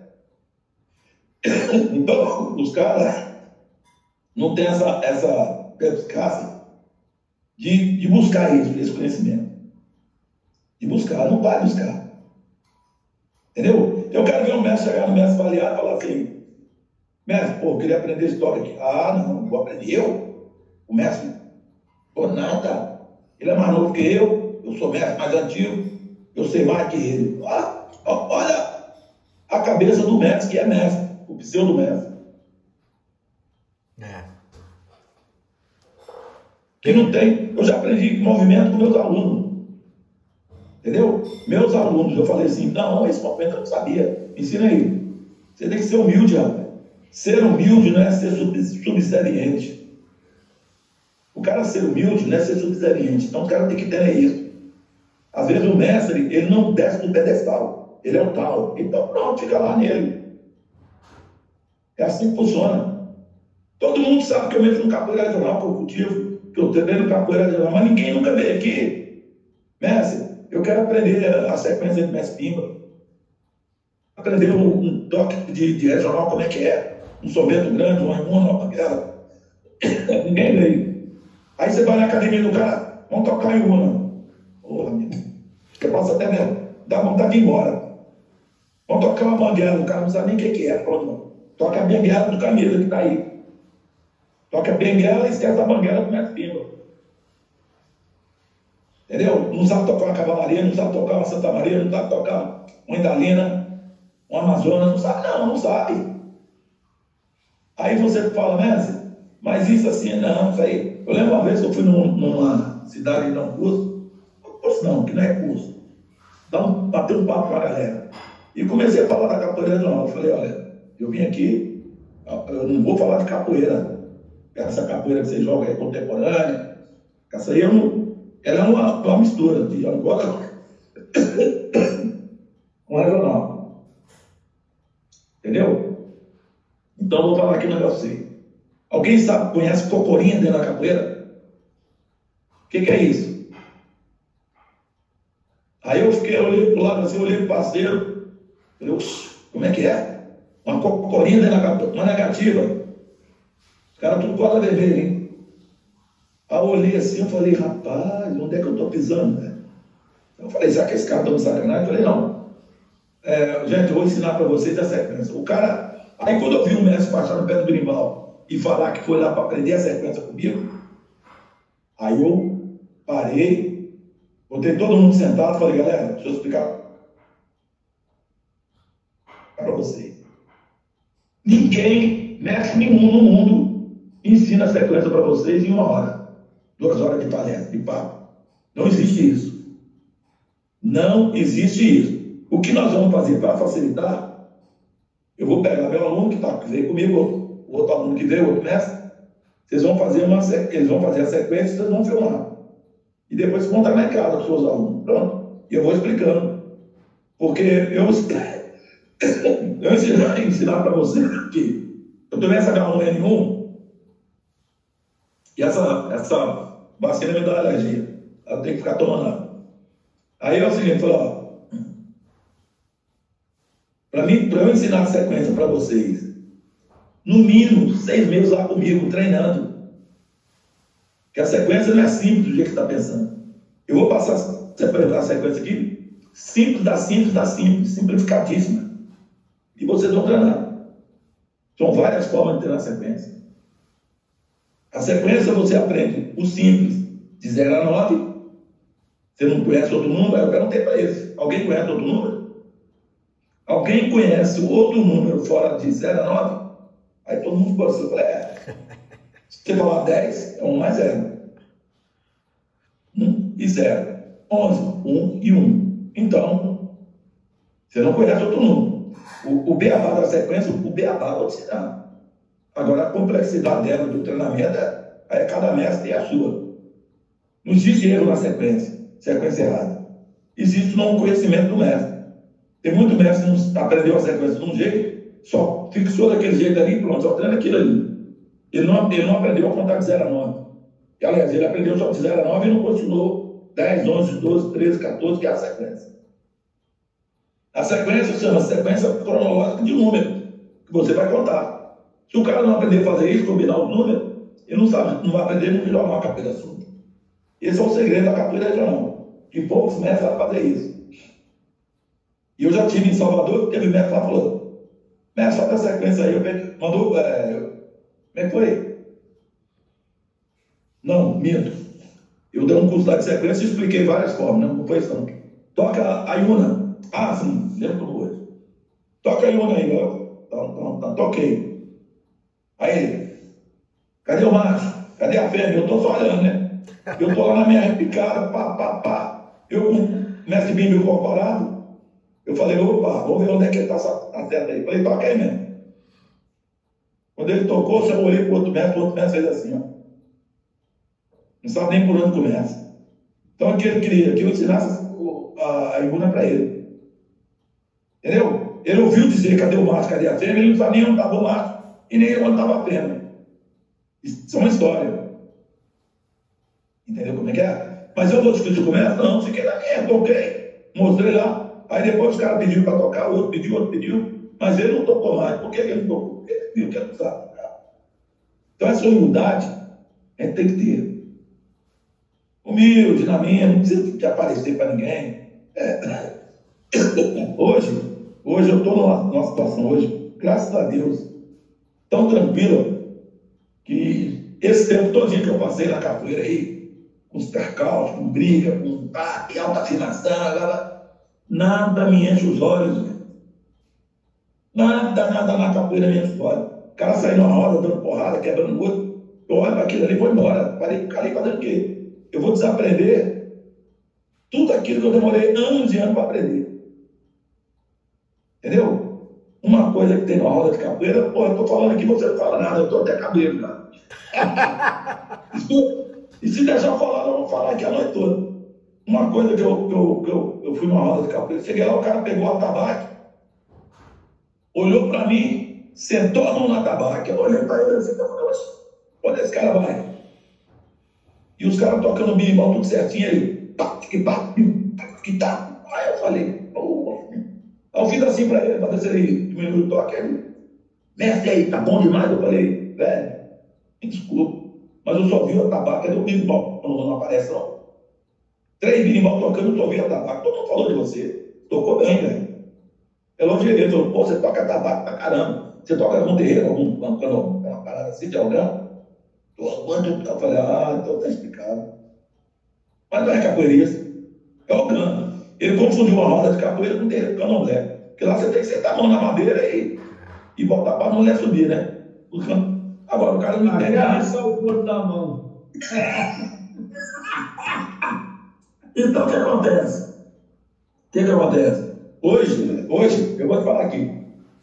Então, os caras não têm essa, essa perspicácia de, de buscar isso, esse conhecimento. De buscar, não vai buscar. Entendeu? Eu quero ver um mestre chegar no mestre avaliado e falar assim: mestre, pô, eu queria aprender história aqui. Ah, não, não vou aprender eu? O mestre? Pô, nada. Ele é mais novo que eu, eu sou mestre mais antigo. Eu sei mais que ele. Ah, olha a cabeça do mestre, que é mestre, o pseudo-mestre. É. Que não tem. Eu já aprendi movimento com meus alunos. Entendeu? Meus alunos, eu falei assim: não, esse movimento eu não sabia. Ensina aí. Você tem que ser humilde, rapaz. Ser humilde não é ser subserviente. O cara ser humilde não é ser subserviente. Então o cara tem que ter isso. Às vezes o mestre, ele não desce do pedestal. Ele é o tal. Então pronto, fica lá nele. É assim que funciona. Todo mundo sabe que eu entro no capoeira regional, que eu cultivo, que eu treino no capoeira regional, mas ninguém nunca veio aqui. Mestre, eu quero aprender a sequência de mestre Bimba. Aprender um, um toque de, de regional, como é que é. Um sobeto grande, uma imuna, uma panguela. Ninguém veio. Aí você vai na academia do cara, vamos tocar em uma. Porra, amigo. Eu posso até mesmo dar vontade de ir embora. Vamos tocar uma banguela, o cara não sabe nem o que, que é. Pronto. Toca a banguela do camisa que está aí. Toca a banguela e esquece a banguela do mestre Bimba. Entendeu? Não sabe tocar uma cavalaria, não sabe tocar uma Santa Maria, não sabe tocar uma Indalina, uma Amazonas, não sabe, não, não sabe. Aí você fala, mestre, mas isso assim, não, isso aí. Eu lembro uma vez que eu fui num, numa cidade de dar um curso, curso não, que não é curso, dar um, bater um papo com a galera. E comecei a falar da capoeira regional. Eu falei, olha, eu vim aqui, eu não vou falar de capoeira, essa capoeira que você joga é contemporânea, essa aí eu não. Ela é uma, uma mistura de Angola com regional. Entendeu? Então, eu vou falar aqui um negócio assim. Alguém sabe, conhece cocorinha dentro da capoeira? O que, que é isso? Aí eu fiquei, eu olhei para o lado assim, eu olhei para o parceiro. Falei, como é que é? Uma cocorinha dentro da capoeira, uma negativa. Os caras tudo cola vermelha, hein? Aí eu olhei assim, eu falei, rapaz, onde é que eu estou pisando, né? Eu falei, será que esse cara está me sacanagem? Eu falei, não. É, gente, eu vou ensinar para vocês a sequência. O cara, aí quando eu vi um mestre passar no pé do berimbau e falar que foi lá para aprender a sequência comigo, aí eu parei, botei todo mundo sentado e falei, galera, deixa eu explicar para vocês. Ninguém, mestre nenhum no mundo, ensina a sequência para vocês em uma hora. Duas horas de palestra, de papo. Não existe isso. Não existe isso. O que nós vamos fazer para facilitar, eu vou pegar meu aluno que, tá, que veio comigo, o outro aluno que veio, o outro mestre, vocês vão fazer uma eles vão fazer a sequência, vocês vão filmar. E depois vocês vão estar na casa dos seus alunos. Pronto. E eu vou explicando. Porque eu, eu ensinar, ensinar para vocês que eu tomei essa H um N um e essa, essa vacina me dá alergia. Eu tenho que ficar tomando. Aí é o seguinte, ó. Para mim, para eu ensinar a sequência para vocês, no mínimo, seis meses lá comigo, treinando. Porque a sequência não é simples do jeito que você está pensando. Eu vou passar a sequência aqui, simples da simples da simples, simplificadíssima. E vocês vão treinar. São várias formas de ter a sequência. A sequência você aprende o simples, de zero a nove. Você não conhece outro número? Eu perguntei para eles. Alguém conhece outro número? Alguém conhece outro número fora de zero a nove? Aí todo mundo ficou assim. Eu falei, é. Se você falar dez, é um mais zero. um e zero. onze, um e um. Então, você não conhece outro número. O, o beabá da sequência, o beabá vou te ensinar. Agora, a complexidade dela do treinamento, é, é cada mestre tem a sua. Não existe erro na sequência, sequência errada. Existe não conhecimento do mestre. Tem muito mestre que não aprendeu a sequência de um jeito, só fixou daquele jeito ali, pronto, só treina aquilo ali. Ele não, ele não aprendeu a contar de zero a nove. E, aliás, ele aprendeu só de zero a nove e não continuou dez, onze, doze, treze, quatorze, que é a sequência. A sequência chama sequência cronológica de número, que você vai contar. Se o cara não aprender a fazer isso, combinar os números, ele não sabe, não vai aprender, não virar uma capoeira assunto. Esse é o segredo da capoeira regional, que poucos mestres sabem fazer isso. E eu já tive em Salvador, teve mestre lá falou, mestre, só da sequência aí, eu peguei, mandou, é, como é que foi? Não, minto. Eu dei um curso lá de sequência e expliquei várias formas, não foi isso não. Toca a Iuna. Ah, sim, lembro como hoje. Toca a Iuna aí, ó. Tá, tá, tá, toquei. Aí, cadê o macho? Cadê a fêmea? Eu tô só olhando, né? Eu tô lá na minha repicada, pá, pá, pá. Eu com o mestre Bimbo incorporado, eu falei, opa, vamos ver onde é que ele tá a seta aí. Falei, toca aí mesmo. Quando ele tocou, eu olhei pro outro mestre, o outro mestre fez assim, ó. Não sabe nem por onde começa. Então, o que ele queria? Que eu ensinasse a, a Ibuna para ele. Entendeu? Ele ouviu dizer, cadê o macho, cadê a fêmea? Ele não sabia nem onde estava o macho e nem onde estava a fêmea. Isso é uma história. Entendeu como é que é? Mas eu vou discutir o comércio? Não, fiquei na minha, toquei, mostrei lá. Aí depois os caras pediram para tocar, o outro pediu, o outro pediu, mas ele não tocou mais. Por que ele não tocou? Porque ele viu que ele não sabe tocar. Então, essa humildade a gente tem que ter. Humilde na minha, não precisa de aparecer para ninguém. É. Hoje, hoje eu estou numa, numa situação, hoje, graças a Deus, tão tranquila, que esse tempo todinho que eu passei na capoeira aí, com os percalços, com briga, com ah, alta afinação, nada me enche os olhos. Né? Nada, nada na capoeira me enche os olhos. O cara sai numa roda, dando porrada, quebrando o outro, eu olho para aquilo ali e vou embora. Parei, parei fazendo o quê? Eu vou desaprender tudo aquilo que eu demorei anos e anos para aprender. Entendeu? Uma coisa que tem na roda de capoeira, pô, eu estou falando aqui, você não fala nada, eu estou até cabelo, cara. E se deixar eu falar, eu vou falar aqui a noite toda. Uma coisa que eu, que eu, que eu, eu fui numa roda de capoeira, cheguei lá, o cara pegou a tabaque, olhou para mim, sentou a mão na tabaque, eu olhei para ele assim, eu falei, onde esse cara vai? E os caras tocando birimbau tudo certinho aí. Pá, que pá, que tá. Aí eu falei, oh. Aí eu fiz assim pra ele, pra ver se ele diminuiu o toque. Aí, mestre aí, tá bom demais. Eu falei, velho, me desculpa, mas eu só vi a tabaca do birimbau. Não, não aparece não. Três birimbau tocando, eu só vi a tabaca. Todo mundo falou de você. Tocou bem, velho. Elogiei ele, falou, pô, você toca tabaco pra caramba. Você toca algum terreiro, algum, quando uma parada assim de alguém? Eu falei, ah, então tá explicado. Mas não é capoeirista, é o cano. Ele confundiu uma roda de capoeira com terreiro candomblé. Porque lá você tem que sentar a mão na madeira e, e botar para a mulher subir, né? Agora o cara não entende. Agarra o corpo da mão. Então o que acontece? O que, que acontece? Hoje, hoje, eu vou te falar aqui.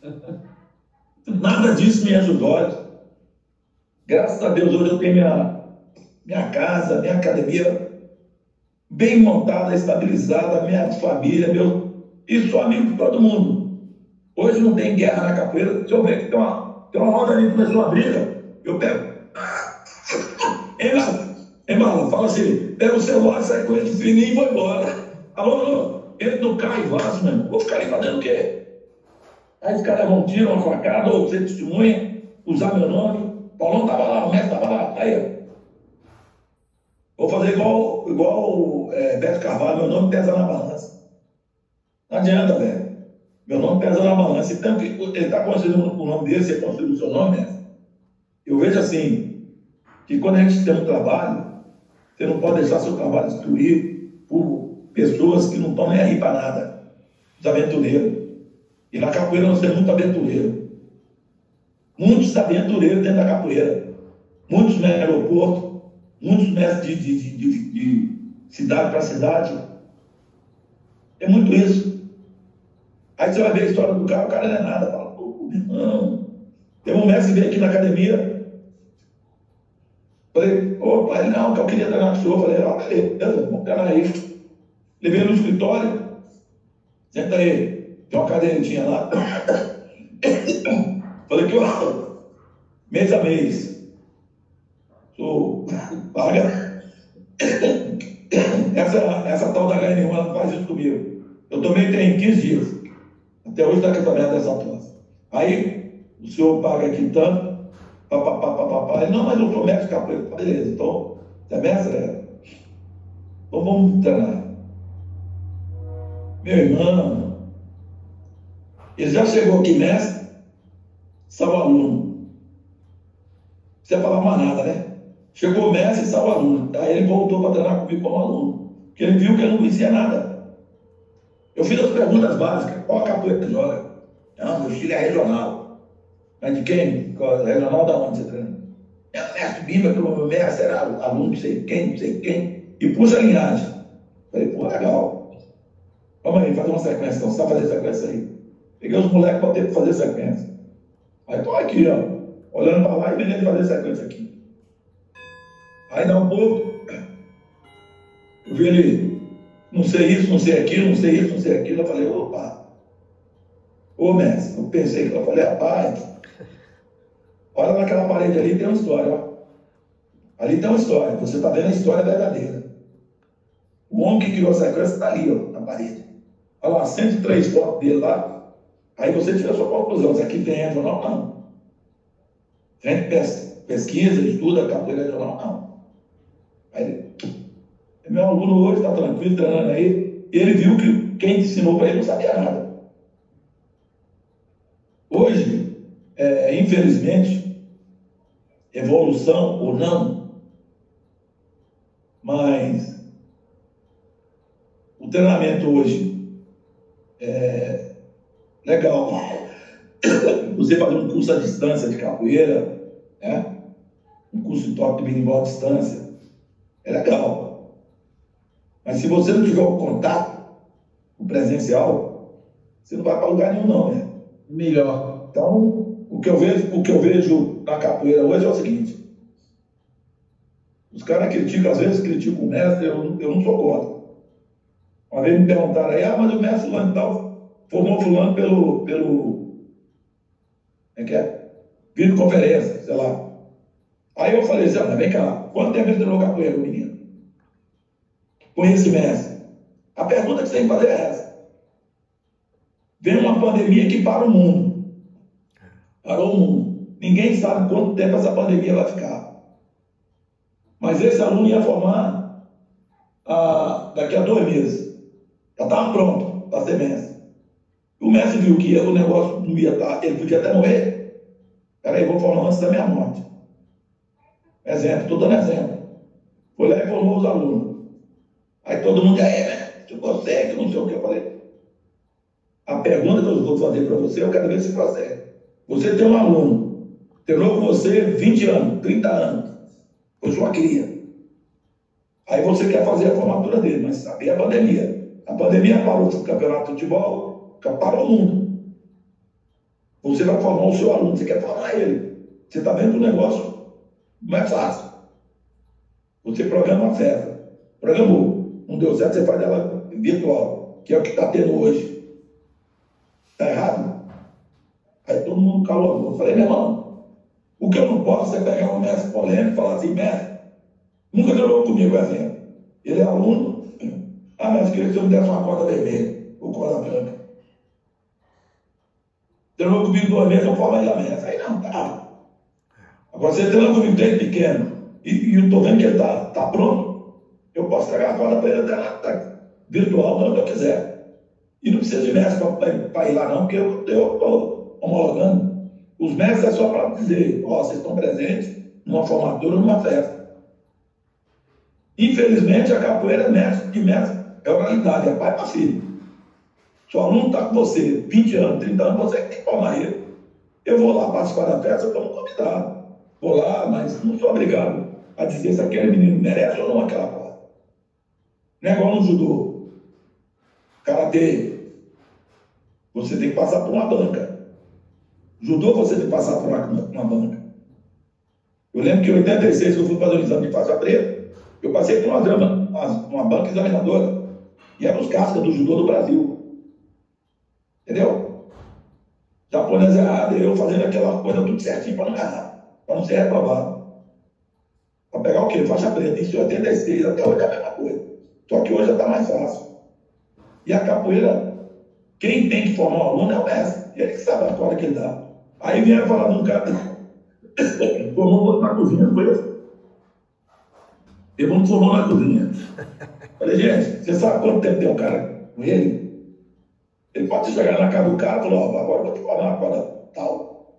Nada disso me enche os olhos. Graças a Deus, hoje eu tenho minha, minha casa, minha academia bem montada, estabilizada, minha família, meu, e sou amigo de todo mundo. Hoje não tem guerra na capoeira. Se eu ver que tem uma, tem uma roda ali que começou uma briga, eu pego. Ei, Marlon, ei, Marlon, fala assim, pega o celular, sai com ele de fininho e vou embora. Alô, alô, entra no carro e vaso, meu irmão. Vou ficar ali fazendo o quê? Aí os caras vão tirar uma facada, ou você testemunha, usar meu nome. Paulão estava lá, o mestre estava lá. Aí, ó. Vou fazer igual, igual é, Beto Carvalho, meu nome pesa na balança. Não adianta, velho. Meu nome pesa na balança. Então, ele está construindo o nome dele, você construiu o seu nome, né? Eu vejo assim, que quando a gente tem um trabalho, você não pode deixar seu trabalho destruído por pessoas que não estão nem aí para nada. Os aventureiros. E na capoeira nós temos muito aventureiro. Muitos aventureiros dentro da capoeira. Muitos no aeroporto, muitos mestres de, de, de, de cidade para cidade. É muito isso. Aí você vai ver a história do cara, o cara não é nada. Fala, pô, meu irmão. Tem um mestre que veio aqui na academia. Falei, opa, ele não, que eu queria treinar com o senhor. Falei, ó, beleza, vamos treinar aí. Levei no escritório. Senta aí. Tem uma cadeirinha lá. Falei que eu, mês a mês, sou paga. Essa, essa tal da H N um, ela faz isso comigo. Eu tomei tem quinze dias. Até hoje está tratamento dessa tosse. Aí, o senhor paga aqui tanto, papapá, papapá. Ele, não, mas eu sou mestre de capoeira. Beleza, então, você é mestre? É. Então vamos treinar. Meu irmão, ele já chegou aqui, mestre, salvo aluno. Não precisa falar mais nada, né? Chegou o mestre e salvo aluno. Aí ele voltou para treinar comigo como aluno. Porque ele viu que eu não conhecia nada. Eu fiz as perguntas básicas. Qual a capoeira que joga? Não, meu estilo é regional. Mas de quem? Regional da onde você treina? É o mestre Bimba, que o meu mestre era aluno, não sei quem, não sei quem. E pus a linhagem. Falei, pô, legal. Vamos aí, fazer uma sequência. Então, você sabe fazer sequência aí. Peguei os moleques para ter que fazer sequência. Aí estou aqui, ó, olhando para lá e vendendo fazer sequência aqui. Aí dá um pouco, eu vi ele, não sei isso, não sei aquilo, não sei isso, não sei aquilo. Eu falei, opa, ô mestre, eu pensei que eu falei, rapaz, olha naquela parede ali, tem uma história, ó. Ali tem uma história, você está vendo a história verdadeira. O homem que criou a sequência está ali, ó, na parede. Olha lá, cento e três fotos dele lá. Aí você tira a sua conclusão, se aqui tem regional, não. A gente pesquisa, estuda, capoeira regional, não. Aí ele, meu aluno hoje está tranquilo, treinando aí, e ele viu que quem ensinou para ele não sabia nada. Hoje, é, infelizmente, evolução ou não, mas o treinamento hoje é legal. Você fazer um curso à distância de capoeira, né? Um curso de toque de berimbau à distância, é legal. Mas se você não tiver o contato, o presencial, você não vai para lugar nenhum, não, né? Melhor. Então, o que eu vejo, o que eu vejo na capoeira hoje é o seguinte: os caras criticam, às vezes criticam o mestre, eu, eu não sou contra. Uma vez me perguntaram aí, ah, mas o mestre fulano tal formou fulano pelo, pelo, é que é? Videoconferência, sei lá. Aí eu falei assim, ah, mas vem cá, quanto tempo ele treinou capoeira, menino? Com esse mestre? A pergunta que você tem que fazer é essa. Vem uma pandemia que para o mundo. Parou o mundo. Ninguém sabe quanto tempo essa pandemia vai ficar. Mas esse aluno ia formar ah, daqui a dois meses. Já estava pronto para ser mestre. O mestre viu que o negócio não ia estar, ele podia até morrer. Peraí, vou formar antes da minha morte. Exemplo, estou dando exemplo. Foi lá e formou os alunos. Aí todo mundo, aí, né? Tu consegue, não sei o que. Eu falei. A pergunta que eu vou fazer para você, eu quero ver se consegue. Você tem um aluno, treinou com você vinte anos, trinta anos. Foi sua cria. Aí você quer fazer a formatura dele, mas sabia a pandemia. A pandemia parou o campeonato de futebol, parou o mundo. Você vai formar o seu aluno, você quer formar ele. Você está vendo que o negócio não é fácil. Você programa a festa. Programou. Não deu certo, você faz ela virtual, que é o que está tendo hoje. Está errado? Aí todo mundo calou a boca. Eu falei, meu irmão, o que eu não posso é pegar um mestre polêmico e falar assim, mestre, nunca treinou comigo, exemplo. Ele é aluno. Ah, mestre, queria que você me desse uma corda vermelha ou corda branca. Treinou comigo duas vezes, eu falo aí a mestre. Aí não, tá. Agora você treinou comigo desde pequeno e, e eu estou vendo que ele está tá pronto, eu posso tragar a corda para ele até lá, tá virtual, não, que eu quiser. E não precisa de mestre para ir lá não, porque eu estou homologando. Os mestres é só para dizer, ó, vocês estão presentes numa formatura, numa festa. Infelizmente, a capoeira é mestre de mestre, é oralidade, é pai para filho. Seu aluno está com você, vinte anos, trinta anos, você tem que formar ele. Eu vou lá participar da festa, eu estou convidado. Vou lá, mas não sou obrigado a dizer se aquele menino merece ou não aquela coisa. Não é igual no judô. Karatê. Você tem que passar por uma banca. Judô, você tem que passar por uma, uma banca. Eu lembro que em oitenta e seis, eu fui fazer um exame de faixa preta, eu passei por uma, uma, uma banca examinadora. E eram os cascas do judô do Brasil. Entendeu? Japonês errado, eu fazendo aquela coisa tudo certinho para não errar, para não ser reprovado. Para pegar o quê? Faixa preta. Isso em oitenta e seis, até hoje é a mesma coisa. Só que hoje já está mais fácil. E a capoeira, quem tem que formar o aluno é o mestre. Ele que sabe a corda que ele dá. Aí vem falar de um cara que formou outro na cozinha, não foi isso? Ele não formou na cozinha. Falei, gente, você sabe quanto tempo tem um cara com ele? Ele pode chegar na casa do cara e falar, ó, agora eu vou te formar uma corda tal.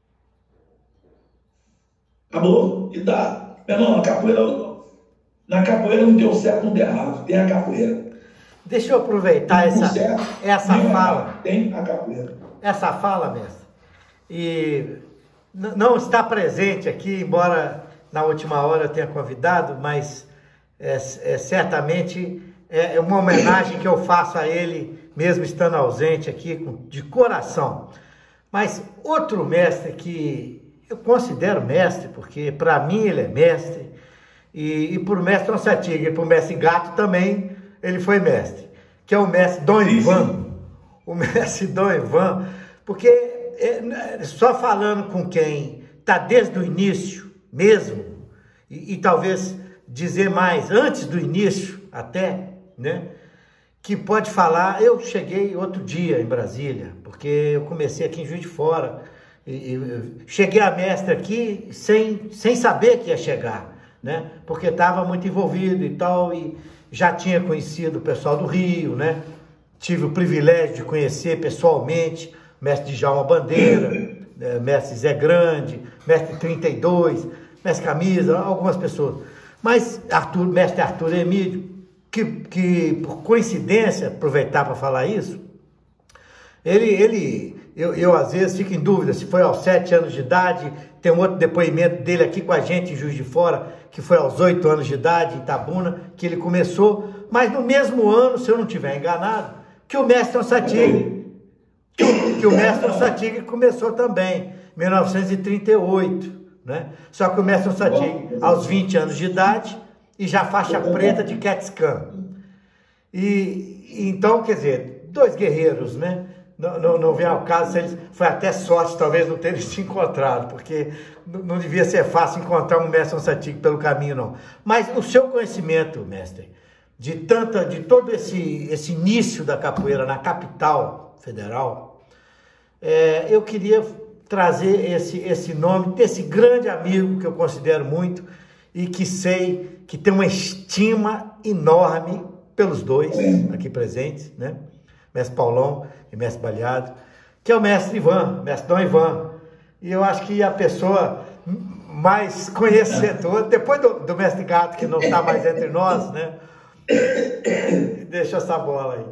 Acabou. E dá. Meu irmão, a capoeira, na capoeira não tem o certo, não tem errado. Tem a capoeira. Deixa eu aproveitar essa, certo, essa fala. Tem a capoeira. Essa fala, mestre. E não está presente aqui, embora na última hora eu tenha convidado, mas é, é, certamente é uma homenagem que eu faço a ele, mesmo estando ausente aqui, de coração. Mas outro mestre que eu considero mestre, porque para mim ele é mestre, e, e por mestre Onça Tigre, e por mestre Gato também, ele foi mestre, que é o mestre Dom Ivan. O mestre Dom Ivan, porque é, só falando com quem está desde o início mesmo, e, e talvez dizer mais, antes do início até, né? Que pode falar, eu cheguei outro dia em Brasília, porque eu comecei aqui em Juiz de Fora, e, e cheguei a mestre aqui sem, sem saber que ia chegar, né? Porque estava muito envolvido e tal, e já tinha conhecido o pessoal do Rio, né? Tive o privilégio de conhecer pessoalmente o mestre Djalma Bandeira, mestre Zé Grande, mestre trinta e dois, mestre Camisa, algumas pessoas. Mas Arthur, mestre Arthur Emílio, que, que por coincidência, aproveitar para falar isso, ele, ele eu, eu às vezes fico em dúvida se foi aos sete anos de idade, tem um outro depoimento dele aqui com a gente em Juiz de Fora, que foi aos oito anos de idade, em Itabuna, que ele começou, mas no mesmo ano, se eu não estiver enganado, que o mestre Onça Tigre, que, que o mestre Onça Tigre começou também, em mil novecentos e trinta e oito, né? Só que o mestre Onça Tigre, aos vinte anos de idade, e já faixa preta de Quetzcan. E, então, quer dizer, dois guerreiros, né? Não, não, não vem ao caso, se eles, foi até sorte talvez não terem se encontrado, porque não devia ser fácil encontrar um mestre Onça Tigre pelo caminho, não. Mas o seu conhecimento, mestre, de, tanta, de todo esse, esse início da capoeira na capital federal, é, eu queria trazer esse, esse nome desse grande amigo que eu considero muito e que sei que tem uma estima enorme pelos dois aqui presentes, né? Mestre Paulão e mestre Baleado, que é o mestre Ivan, mestre Dom Ivan. E eu acho que a pessoa mais conhecedora, depois do, do mestre Gato, que não está mais entre nós, né? Deixa essa bola aí.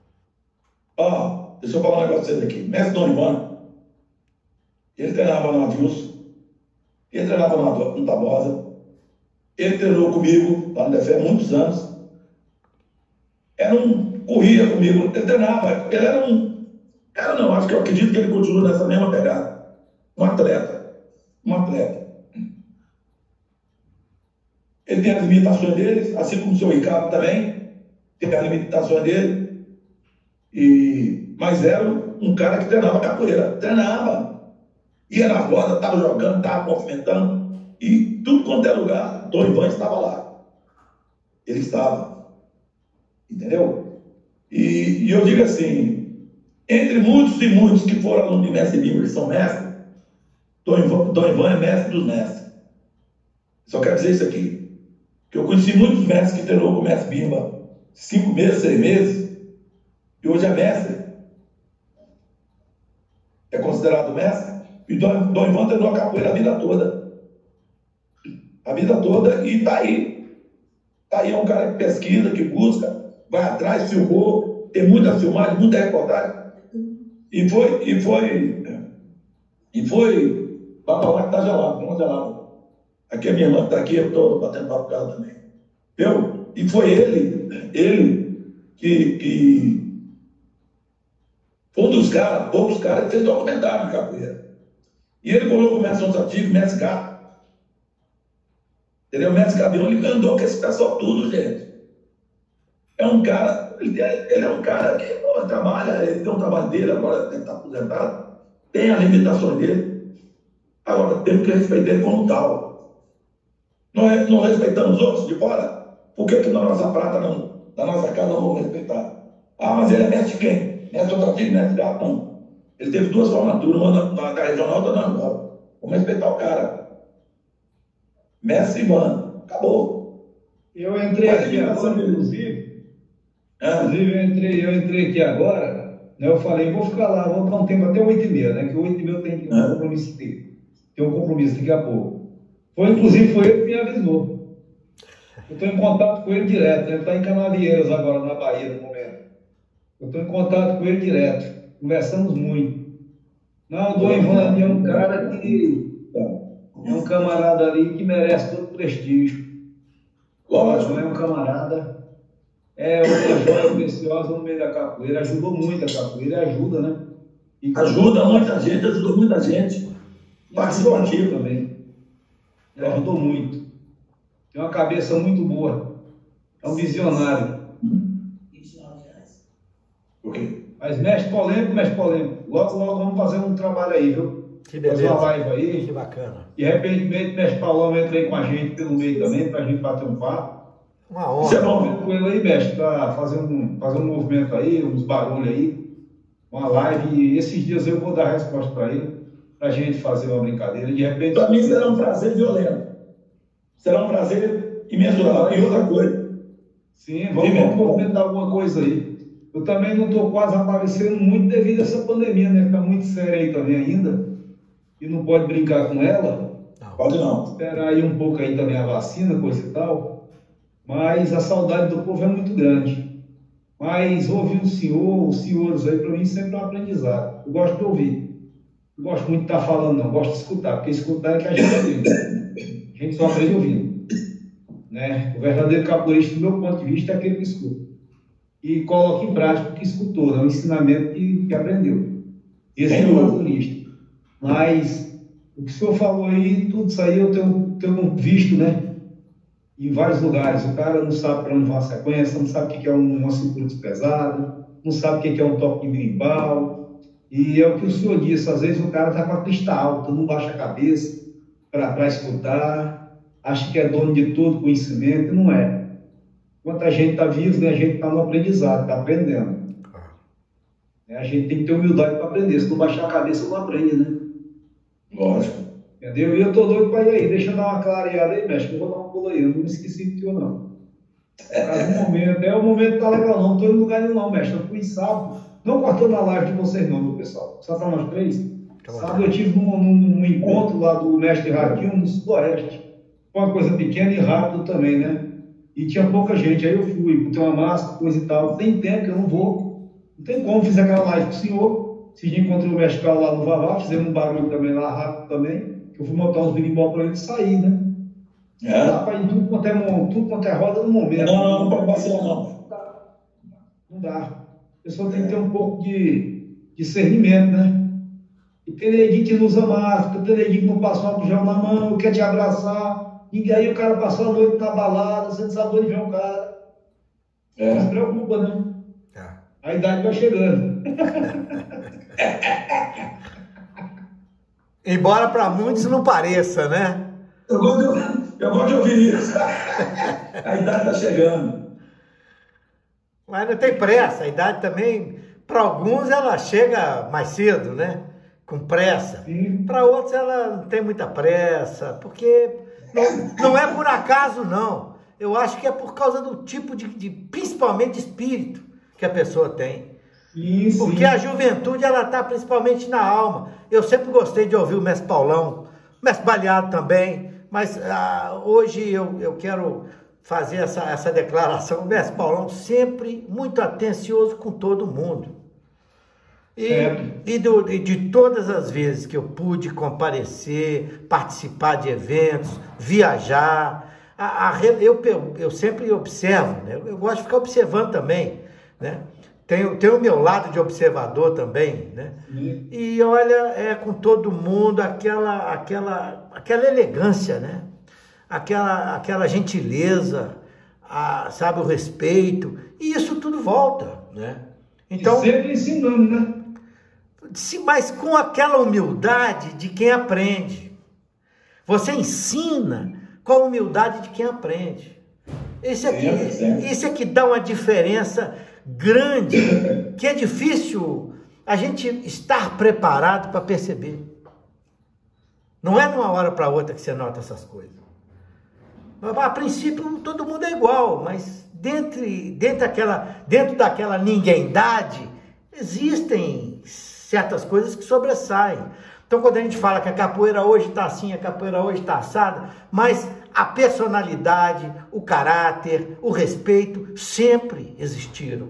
Ó, oh, deixa eu falar um negócio pra vocês aqui. Mestre Dom Ivan, ele treinava no Adilson, ele treinava no, no Tabosa, ele treinou comigo lá no D F E há muitos anos. Era um, corria comigo, ele treinava, ele era um, era não, acho que eu acredito que ele continua nessa mesma pegada. Um atleta, um atleta. Ele tem as limitações dele, assim como o seu Ricardo também, tem as limitações dele, e, mas era um cara que treinava capoeira, treinava, ia na roda, estava jogando, estava movimentando, e tudo quanto é lugar, Dom Ivan estava lá. Ele estava. Entendeu? E, e eu digo assim, entre muitos e muitos que foram alunos de mestre Bimba, que são mestres, Dom Ivan, Dom Ivan é mestre dos mestres. Só quero dizer isso aqui, que eu conheci muitos mestres que treinou com o mestre Bimba cinco meses, seis meses. que hoje é mestre, é considerado mestre, e Dom, Dom Ivan treinou a capoeira a vida toda. A vida toda, e está aí. Está aí, é um cara que pesquisa, que busca, vai atrás, filmou, tem muita filmagem, muita reportagem. E foi, e foi, e foi, vai falar que está gelado, não gelado. Aqui a minha irmã está aqui, eu estou batendo papo com ela também. Eu, e foi ele, ele, que, que foi um dos caras, poucos caras que fez documentário de capoeira. E ele colocou o mestre Antigo, mestre Gato. Entendeu? O mestre Gabião, ele andou com esse pessoal tudo, gente. É um cara, ele é, ele é um cara que pô, trabalha, ele tem um trabalho dele, agora ele está aposentado, tem as limitações dele. Agora, temos que respeitar ele como tal. Não, não respeitamos os outros de fora? Por que que na nossa prata, não, na nossa casa, não vamos respeitar? Ah, mas ele é mestre de quem? Mestre Otávio, mestre Gato, não. Ele teve duas formaturas, uma na, na, na regional, outra na nova. Vamos respeitar o cara. Mestre Ivan, acabou. Eu entrei Mas aqui agora, inclusive, é. inclusive eu entrei, eu entrei aqui agora, né, eu falei, vou ficar lá, vou dar um tempo até oito e meia, né, que oito e meia eu tenho um compromisso ter. Tem um compromisso daqui a pouco. Foi, inclusive, foi ele que me avisou. Eu estou em contato com ele direto, né, ele está em Canavieiras agora, na Bahia, no momento. Eu estou em contato com ele direto, conversamos muito. Não, o Dom Ivan é um cara que... É um camarada ali que merece todo o prestígio. Lógico. Não é um camarada, é uma joia preciosa no meio da capoeira, ajudou muito a capoeira, ajuda, né? E ajuda muita gente, ajudou muita gente. Participativo também. Ele ajudou muito. Tem uma cabeça muito boa. É um visionário. Por quê? Mas mestre polêmico, mestre polêmico. Logo, logo vamos fazer um trabalho aí, viu? Que beleza. Fazer uma live aí. Que bacana. De repente, o mestre Paulão entra aí com a gente pelo meio também, pra gente bater um papo. Uma honra. Você é bom com ele aí, mestre, pra fazer um, fazer um movimento aí, uns barulhos aí, uma live. E esses dias eu vou dar a resposta pra ele, pra gente fazer uma brincadeira. De repente. Para mim será um prazer violento. Será um prazer imensurável. E outra coisa. Sim, vamos, vamos movimentar alguma coisa aí. Eu também não estou quase aparecendo muito devido a essa pandemia, né? Está muito séria aí também ainda. E não pode brincar com ela. Não. Pode não. Esperar aí um pouco aí também a vacina, coisa e tal. Mas a saudade do povo é muito grande. Mas ouvir o senhor, os senhores aí, para mim sempre é um aprendizado. Eu gosto de ouvir. Não gosto muito de estar falando, não. Gosto de escutar, porque escutar é que a gente aprende. A gente só aprende ouvindo. Né? O verdadeiro capoeirista, do meu ponto de vista, é aquele que escuta. E coloca em prática o que escutou, né? O ensinamento que, que aprendeu. Esse é o capoeirista. Mas o que o senhor falou aí, tudo isso aí eu tenho, tenho visto, né? Em vários lugares. O cara não sabe para onde vai a sequência, não sabe o que é uma cintura pesada, não sabe o que é um toque de berimbau. E é o que o senhor disse, às vezes o cara está com a crista alta, não baixa a cabeça para escutar, acha que é dono de todo conhecimento, e não é. Enquanto a gente está vivo, né, a gente está no aprendizado, está aprendendo. A gente tem que ter humildade para aprender, se não baixar a cabeça, não aprende, né? Lógico. Entendeu? E eu tô doido para ir aí, deixa eu dar uma clareada aí, mestre, eu vou dar um pulo aí, eu não me esqueci de ti ou não. É o momento, é o momento que tá legal, não, não tô em lugar nenhum não, mestre, eu fui sábado, não cortando a live de vocês não, meu pessoal, só tá nós três. Sábado eu tive num, num, num encontro lá do mestre Radinho no Sudoeste, foi uma coisa pequena e rápida também, né? E tinha pouca gente, aí eu fui, botei uma máscara, coisa e tal, tem tempo que eu não vou, não tem como, fiz aquela live com o senhor, esse dia encontrei o mestre Carlos lá no Vavá, fizemos um barulho também lá, rápido também, que eu fui montar uns birimbau para ele sair, né? É. Não dá para ir tudo quanto, é, tudo quanto é roda no momento. Não, não, não pode vacilar não. Não dá. Não dá. A pessoa tem que ter um pouco de discernimento, né? E tem neguinho que não usa máscara, tem neguinho que não passa álcool gel na mão, quer te abraçar, e aí o cara passou a noite na balada, você não sabe onde vem o cara. É. Não se preocupa, né? É. A idade vai chegando. Embora para muitos não pareça, né? Eu gosto de ouvir, eu gosto de ouvir isso. A idade está chegando. Mas não tem pressa, a idade também, para alguns ela chega mais cedo, né? Com pressa. Para outros ela não tem muita pressa, porque não, não é por acaso, não. Eu acho que é por causa do tipo de, de, principalmente de espírito que a pessoa tem. Sim, sim. Porque a juventude, ela está principalmente na alma. Eu sempre gostei de ouvir o mestre Paulão, o mestre Baleado também, mas ah, hoje eu, eu quero fazer essa, essa declaração. O mestre Paulão sempre muito atencioso com todo mundo. E, é. e, do, e de todas as vezes que eu pude comparecer, participar de eventos, viajar, a, a, eu, eu, eu sempre observo, né? Eu gosto de ficar observando também, né? Tenho, tenho o meu lado de observador também, né? Uhum. E olha, é com todo mundo aquela, aquela, aquela elegância, né? Aquela, aquela gentileza, a, sabe, o respeito, e isso tudo volta, né? Então, e sempre ensinando, né? Mas com aquela humildade de quem aprende. Você ensina com a humildade de quem aprende. Esse aqui, esse aqui dá uma diferença grande, que é difícil a gente estar preparado para perceber. Não é de uma hora para outra que você nota essas coisas. A princípio todo mundo é igual, mas dentro, dentro, daquela, dentro daquela ninguémdade existem certas coisas que sobressaem. Então quando a gente fala que a capoeira hoje está assim, a capoeira hoje está assada, mas a personalidade, o caráter, o respeito sempre existiram.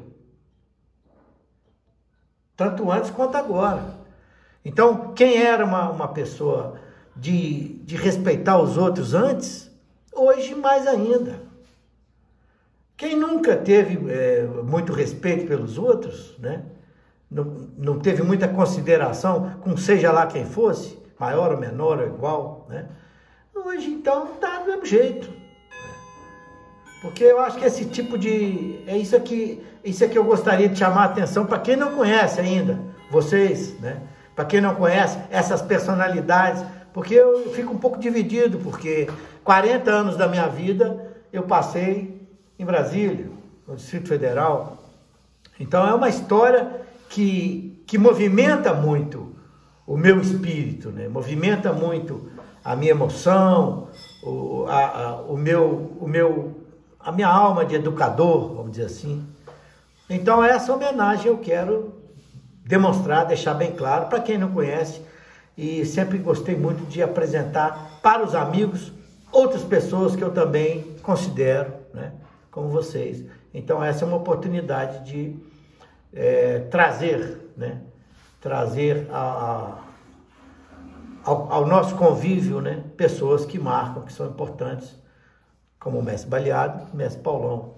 Tanto antes quanto agora. Então, quem era uma, uma pessoa de, de respeitar os outros antes, hoje mais ainda. Quem nunca teve é, muito respeito pelos outros, né? não, não teve muita consideração com seja lá quem fosse, maior ou menor ou igual, né? Hoje, então, tá do mesmo jeito. Porque eu acho que esse tipo de... É isso aqui, isso aqui eu gostaria de chamar a atenção para quem não conhece ainda, vocês, né? Para quem não conhece essas personalidades, porque eu fico um pouco dividido, porque quarenta anos da minha vida eu passei em Brasília, no Distrito Federal. Então é uma história que, que movimenta muito o meu espírito, né? Movimenta muito a minha emoção, o, a, a, o meu, o meu, a minha alma de educador, vamos dizer assim. Então essa homenagem eu quero demonstrar, deixar bem claro para quem não conhece, e sempre gostei muito de apresentar para os amigos outras pessoas que eu também considero, né, como vocês. Então essa é uma oportunidade de é, trazer, né, trazer a, a, ao, ao nosso convívio, né, pessoas que marcam, que são importantes, como o mestre Baleado e o mestre Paulão.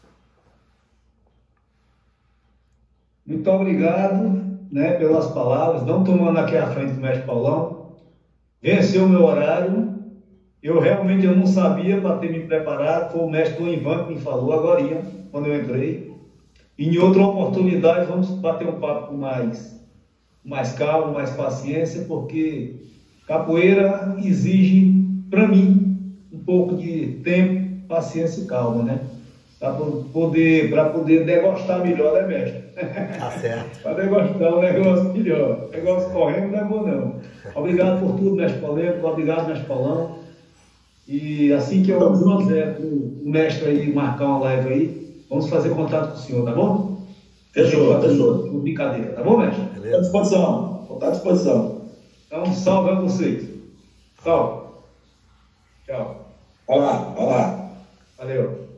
Muito obrigado, né, pelas palavras, não tomando aqui à frente do mestre Paulão. Venceu o meu horário. Eu realmente eu não sabia para ter me preparado. Foi o mestre do Ivan que me falou agora, quando eu entrei. E em outra oportunidade vamos bater um papo com mais, mais calma, mais paciência, porque capoeira exige, para mim, um pouco de tempo, paciência e calma, né? Para poder, para poder degustar melhor, né, mestre? Tá certo. Para degustar um negócio melhor. Negócio correndo não é bom, não. Obrigado por tudo, mestre Polêmico. Obrigado, mestre Paulão. E assim que eu quiser o mestre aí marcar uma live aí, vamos fazer contato com o senhor, tá bom? Fechou, fechou. Brincadeira, tá bom, mestre? Estou à disposição. Estou à disposição. Então, salve a vocês. Salve. Tchau. Vai lá, vai lá. Valeu.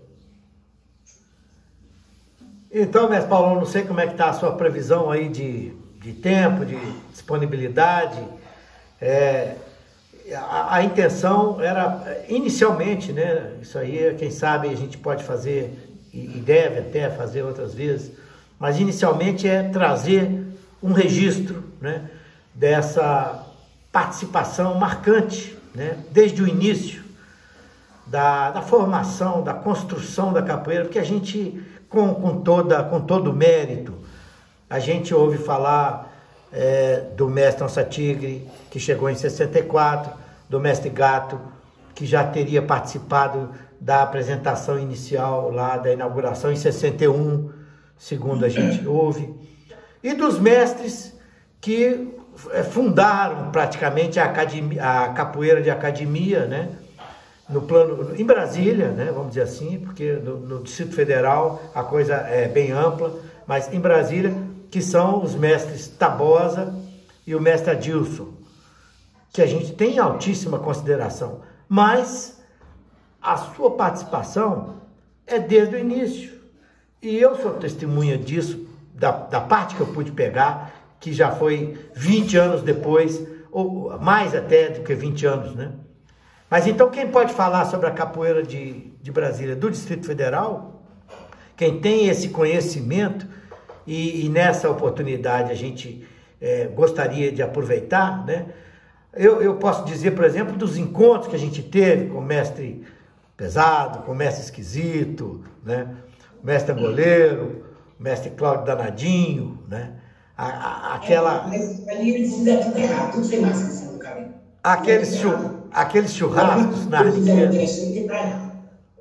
Então, mestre Paulão, não sei como é que está a sua previsão aí de, de tempo, de disponibilidade. É, a, a intenção era, inicialmente, né, isso aí, quem sabe a gente pode fazer, e, e deve até fazer outras vezes, mas inicialmente é trazer um registro, né, dessa participação marcante, né, desde o início da, da formação, da construção da capoeira, porque a gente... Com, com, toda, com todo o mérito, a gente ouve falar é, do mestre Onça Tigre, que chegou em sessenta e quatro, do mestre Gato, que já teria participado da apresentação inicial lá da inauguração em sessenta e um, segundo a gente ouve, e dos mestres que fundaram praticamente a, academia, a capoeira de academia, né? No plano, em Brasília, né, vamos dizer assim, porque no, no Distrito Federal a coisa é bem ampla, mas em Brasília que são os mestres Tabosa e o mestre Adilson, que a gente tem em altíssima consideração, mas a sua participação é desde o início. E eu sou testemunha disso, da, da parte que eu pude pegar, que já foi vinte anos depois, ou mais até do que vinte anos, né? Mas então quem pode falar sobre a capoeira de, de Brasília, do Distrito Federal, quem tem esse conhecimento, e, e nessa oportunidade a gente é, gostaria de aproveitar, né? Eu, eu posso dizer, por exemplo, dos encontros que a gente teve com o mestre Pesado, com o mestre Esquisito, né? O mestre Angoleiro, o mestre Cláudio Danadinho, né? A, a, aquela... É, mas ali eles fizeram tudo errado, tudo sem máscara no caminho. Aqueles, chu, aqueles churrascos na Argentina.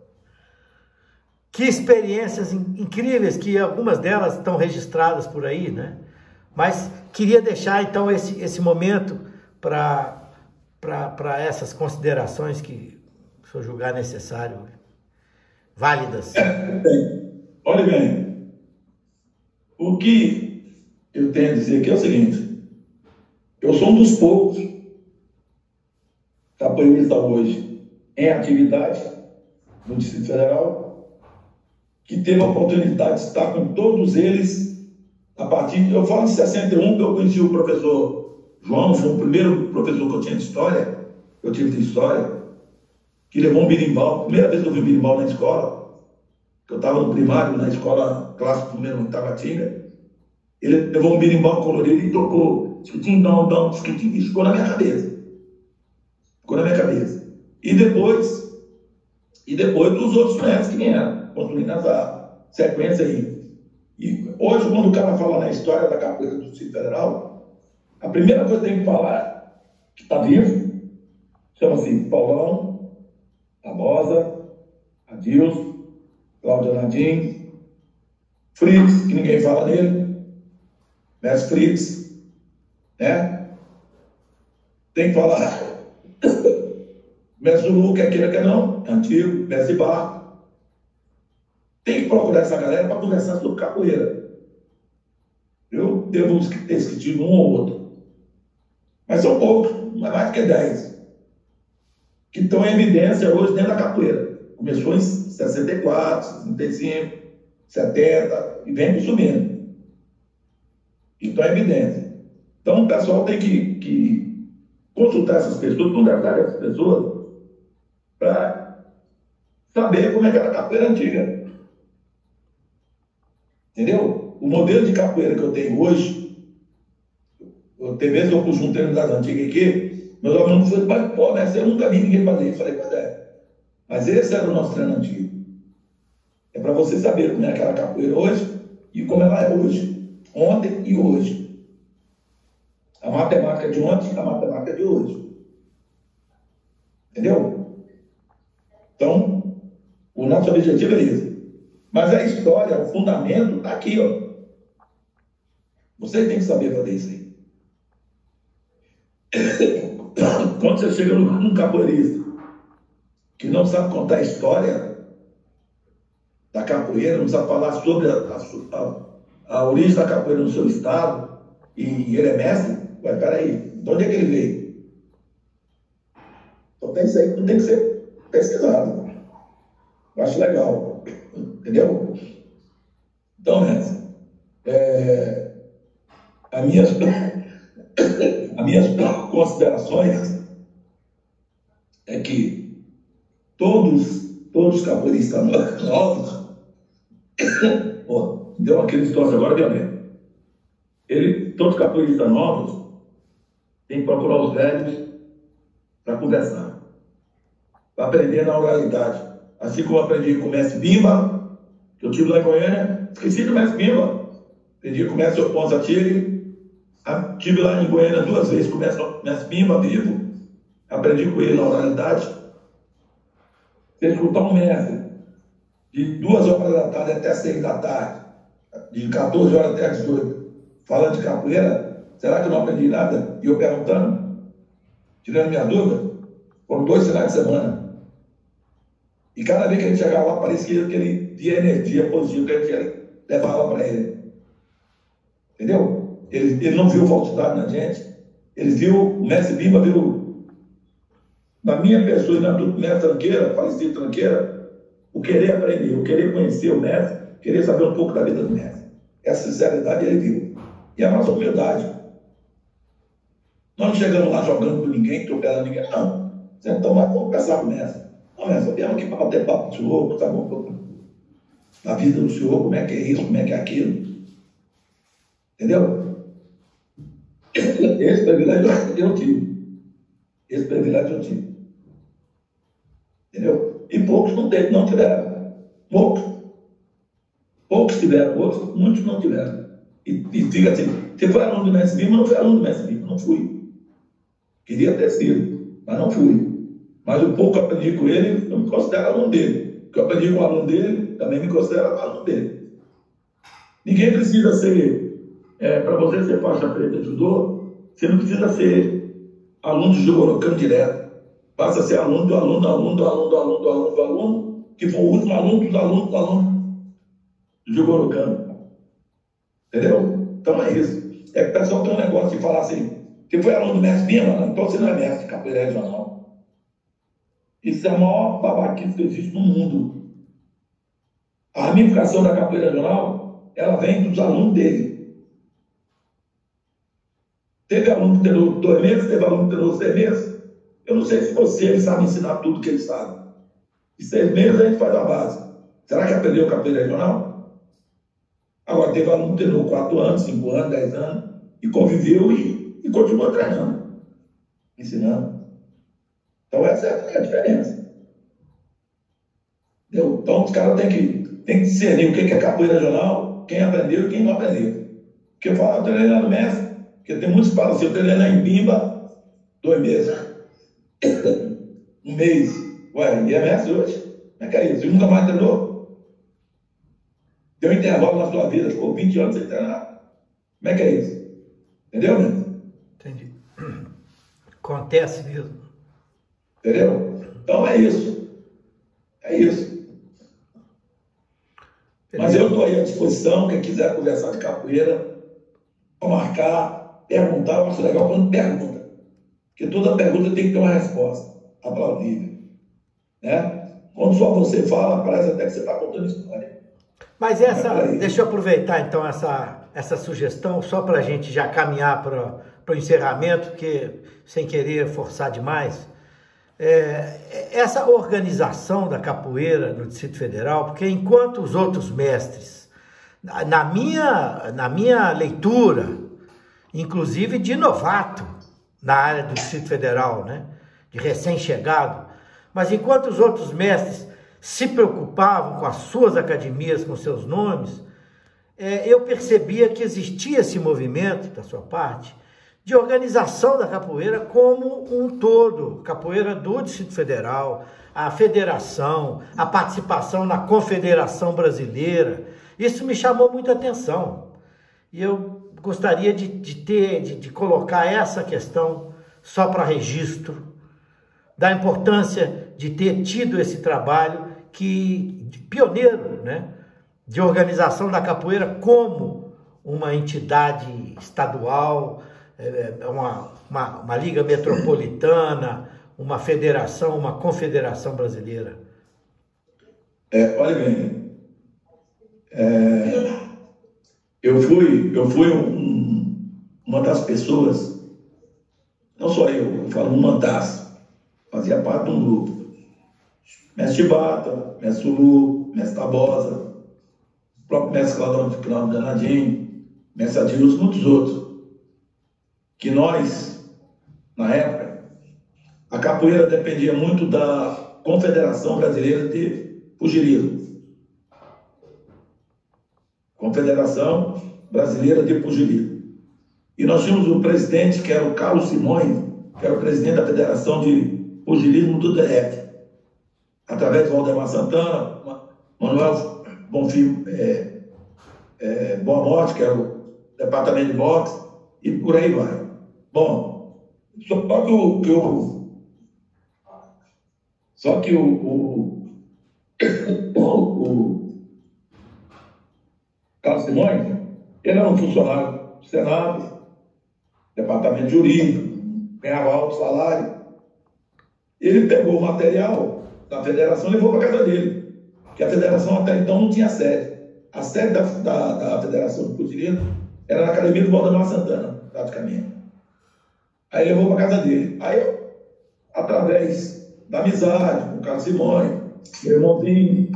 Que experiências incríveis, que algumas delas estão registradas por aí, né? Mas queria deixar, então, esse, esse momento para essas considerações que o senhor julgar necessário, válidas. Olha bem, o que eu tenho a dizer aqui é o seguinte: eu sou um dos poucos capoeiristas hoje em atividade no Distrito Federal que teve a oportunidade de estar com todos eles a partir, eu falo de sessenta e um, que eu conheci o professor João, foi o primeiro professor que eu tinha de história, eu tive de história, que levou um berimbau, primeira vez que eu vi um berimbau na escola, que eu estava no primário, na escola clássica primeiro em Tabatinga, ele levou um berimbau colorido e tocou, esquitim, dão, dão, esquitim, e ficou na minha cabeça. Ficou na minha cabeça. E depois, e depois dos outros mestres que vieram, construindo essa sequência aí. E hoje, quando o cara fala na história da capoeira do Distrito Federal, a primeira coisa que tem que falar, que está vivo, chama-se Paulão, Tabosa, Adilson, Cláudio Nadim, Fritz, que ninguém fala nele, mestre Fritz, né? Tem que falar mestre Zulu, quer queira, quer não, é antigo, mestre Bar. Tem que procurar essa galera para conversar sobre capoeira. Eu devo ter escrito um ou outro. Mas são poucos, não é mais que dez. Que estão em evidência hoje dentro da capoeira. Começou em sessenta e quatro, sessenta e cinco, setenta, e vem subindo. E estão em evidência. Então o pessoal tem que, que consultar essas pessoas, conversar essas pessoas, para saber como é que era a capoeira antiga. Entendeu? O modelo de capoeira que eu tenho hoje, eu, tem vezes eu puxo um treino das antigas aqui, meus alunos falam, mas pô, mas eu nunca vi ninguém fazer isso. Eu falei, pois é. Mas esse era o nosso treino antigo. É para você saber como é aquela capoeira hoje e como ela é hoje, ontem e hoje. A matemática de ontem e a matemática de hoje. Entendeu? Então, o nosso objetivo é isso. Mas a história, o fundamento, está aqui, ó. Você tem que saber fazer isso aí. Quando você chega num capoeirista que não sabe contar a história da capoeira, não sabe falar sobre a, a, a origem da capoeira no seu estado, e, e ele é mestre, ué, peraí, de onde é que ele veio? Então tem isso aí, tem que ser pesquisado. Eu acho legal. Entendeu? Então, mestre, é, as minhas, as minhas considerações é que todos, todos os capoeiristas novos, oh, deu uma crise tosse agora, viu bem? Ele, todos os capoeiristas novos têm que procurar os velhos para conversar, para aprender na oralidade. Assim como eu aprendi com o mestre Bimba, que eu tive lá em Goiânia, esqueci do mestre Bimba. Aprendi com o mestre Alfonso Tigre, tive lá em Goiânia duas vezes com o mestre, mestre Bimba vivo, aprendi com ele na oralidade. Você escutar um mestre de duas horas da tarde até seis da tarde, de quatorze horas até as dezoito, falando de capoeira, será que eu não aprendi nada? E eu perguntando, tirando minha dúvida, foram dois finais de semana. E cada vez que ele chegava lá, parecia que ele tinha energia positiva, que a gente levava para ele. Entendeu? Ele, ele não viu falsidade na gente. Ele viu, o mestre Bimba viu, na minha pessoa e na do mestre Tranqueira, falecido Tranqueira, o querer aprender, o querer conhecer o mestre, querer saber um pouco da vida do mestre. Essa sinceridade ele viu. E a nossa humildade. Nós não chegamos lá jogando com ninguém, trocando ninguém, não. Então, mas vamos pensar com o mestre. Não, mestre, viemos aqui para bater papo com o senhor, saber um pouco da vida do senhor, como é que é isso, como é que é aquilo. Entendeu? Esse privilégio eu tive. Esse privilégio eu tive. Entendeu? E poucos não, teve, não tiveram. Poucos. Poucos tiveram, outros, muitos não tiveram. E, e fica assim, você foi aluno do mestre Bimba, não fui aluno do mestre Bimba, não fui. Queria ter sido, mas não fui. Mas o pouco que eu aprendi com ele, eu me considero aluno dele. O que eu aprendi com o aluno dele, também me considero aluno dele. Ninguém precisa ser... É, para você ser faixa preta de judô, você não precisa ser aluno de Jogorokano direto. Basta ser aluno do aluno, do aluno, do aluno, do aluno, do aluno, do aluno, que for o último aluno dos alunos, do aluno do Jogorokano. Entendeu? Então é isso. É que o pessoal tem um negócio de falar assim, você foi aluno do mestre Bimba, então você não é mestre de capoeira regional. Isso é a maior babaquice que existe no mundo. A ramificação da capoeira regional, ela vem dos alunos dele. Teve aluno que treinou dois meses, teve aluno que treinou seis meses. Eu não sei se você ele sabe ensinar tudo que ele sabe. Em seis meses a gente faz a base. Será que aprendeu capoeira regional? Agora, teve aluno que treinou quatro anos, cinco anos, dez anos, e conviveu e, e continuou treinando, ensinando. Então, essa é a diferença. Entendeu? Então, os caras têm que, têm que discernir o que é capoeira regional, quem aprendeu e quem não aprendeu. Porque eu falo, eu treinei lá no mestre. Porque tem muitos que falam assim, eu treinei lá em Bimba, dois meses. Um mês. Ué, e é mestre hoje? Como é que é isso? Você nunca mais treinou? Deu um intervalo na sua vida, ficou vinte anos sem treinar. Como é que é isso? Entendeu, mestre? Entendi. Acontece mesmo. Entendeu? Então é isso. É isso. Mas eu estou aí à disposição, quem quiser conversar de capoeira, para marcar, perguntar, eu acho legal quando pergunta. Porque toda pergunta tem que ter uma resposta aplaudível. Né? Quando só você fala, parece até que você está contando história. Mas essa, deixa eu aproveitar então essa, essa sugestão, só para a gente já caminhar para o encerramento, porque sem querer forçar demais. É, essa organização da capoeira no Distrito Federal, porque enquanto os outros mestres, na minha, na minha leitura, inclusive de novato na área do Distrito Federal, né, de recém-chegado, mas enquanto os outros mestres se preocupavam com as suas academias, com seus nomes, é, eu percebia que existia esse movimento da sua parte de organização da capoeira como um todo, capoeira do Distrito Federal, a federação, a participação na Confederação Brasileira. Isso me chamou muita atenção. E eu gostaria de, de ter, de, de colocar essa questão só para registro, da importância de ter tido esse trabalho que, de pioneiro, né, de organização da capoeira como uma entidade estadual, Uma, uma, uma liga metropolitana, uma federação, uma confederação brasileira. É, olha bem, é, eu fui, eu fui um, uma das pessoas, não só eu, eu falo uma das, fazia parte de um grupo. Mestre Chibata, Mestre Sulu, Mestre Tabosa, o próprio Mestre Claudio Danadinho, Mestre Adilson, muitos outros. Que nós, na época, a capoeira dependia muito da Confederação Brasileira de Pugilismo. Confederação Brasileira de Pugilismo. E nós tínhamos um presidente, que era o Carlos Simões, que era o presidente da Federação de Pugilismo do D F, através de Valdemar Santana, Manuel Bonfim é, é, Boa Morte, que era o departamento de boxe, e por aí vai. Bom, só que o, que o só que o, o, o, o Carlos Simões, ele era um funcionário Senado, departamento jurídico, ganhava alto salário. Ele pegou o material da federação e levou para casa dele, porque a federação até então não tinha sede. A sede da, da, da Federação de Pugilismo era na Academia do Valdemar Santana, praticamente. Aí levou para casa dele. Aí eu, através da amizade com o Carlos Simone, meu irmãozinho,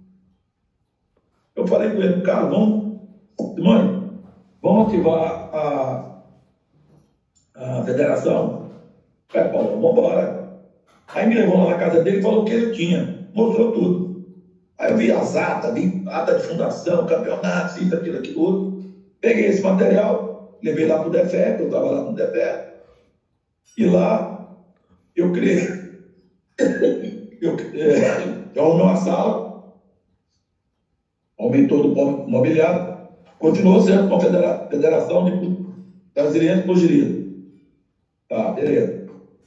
eu falei com ele, cara, vamos, Simone, vamos ativar a, a federação. Aí, Paulo, vamos embora. Aí me levou lá na casa dele e falou o que ele tinha, mostrou tudo. Aí eu vi as atas, vi ata de fundação, campeonato, isso, aquilo, aquilo, outro. Peguei esse material, levei lá para o DEFEP, eu estava lá no DEFEP, e lá eu criei, eu, é, eu arrumei uma sala, aumentou do mobiliário, continuou sendo com a Federa Federação de Brasileira de Pugilismo. Tá, beleza.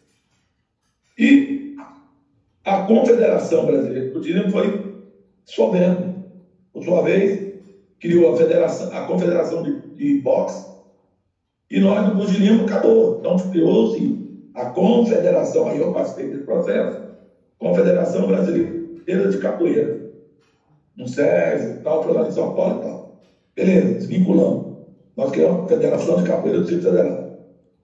E a Confederação Brasileira de Pugilismo foi dissolvendo. Por sua vez, criou a, federação, a Confederação de, de Boxe, e nós do Pugilismo acabou. Então criou-se a Confederação, aí eu participei desse processo, Confederação Brasileira de Capoeira. No Sérgio, tal, foi lá em São Paulo e tal. Beleza, desvinculamos. Nós criamos a Federação de Capoeira do Distrito Federal.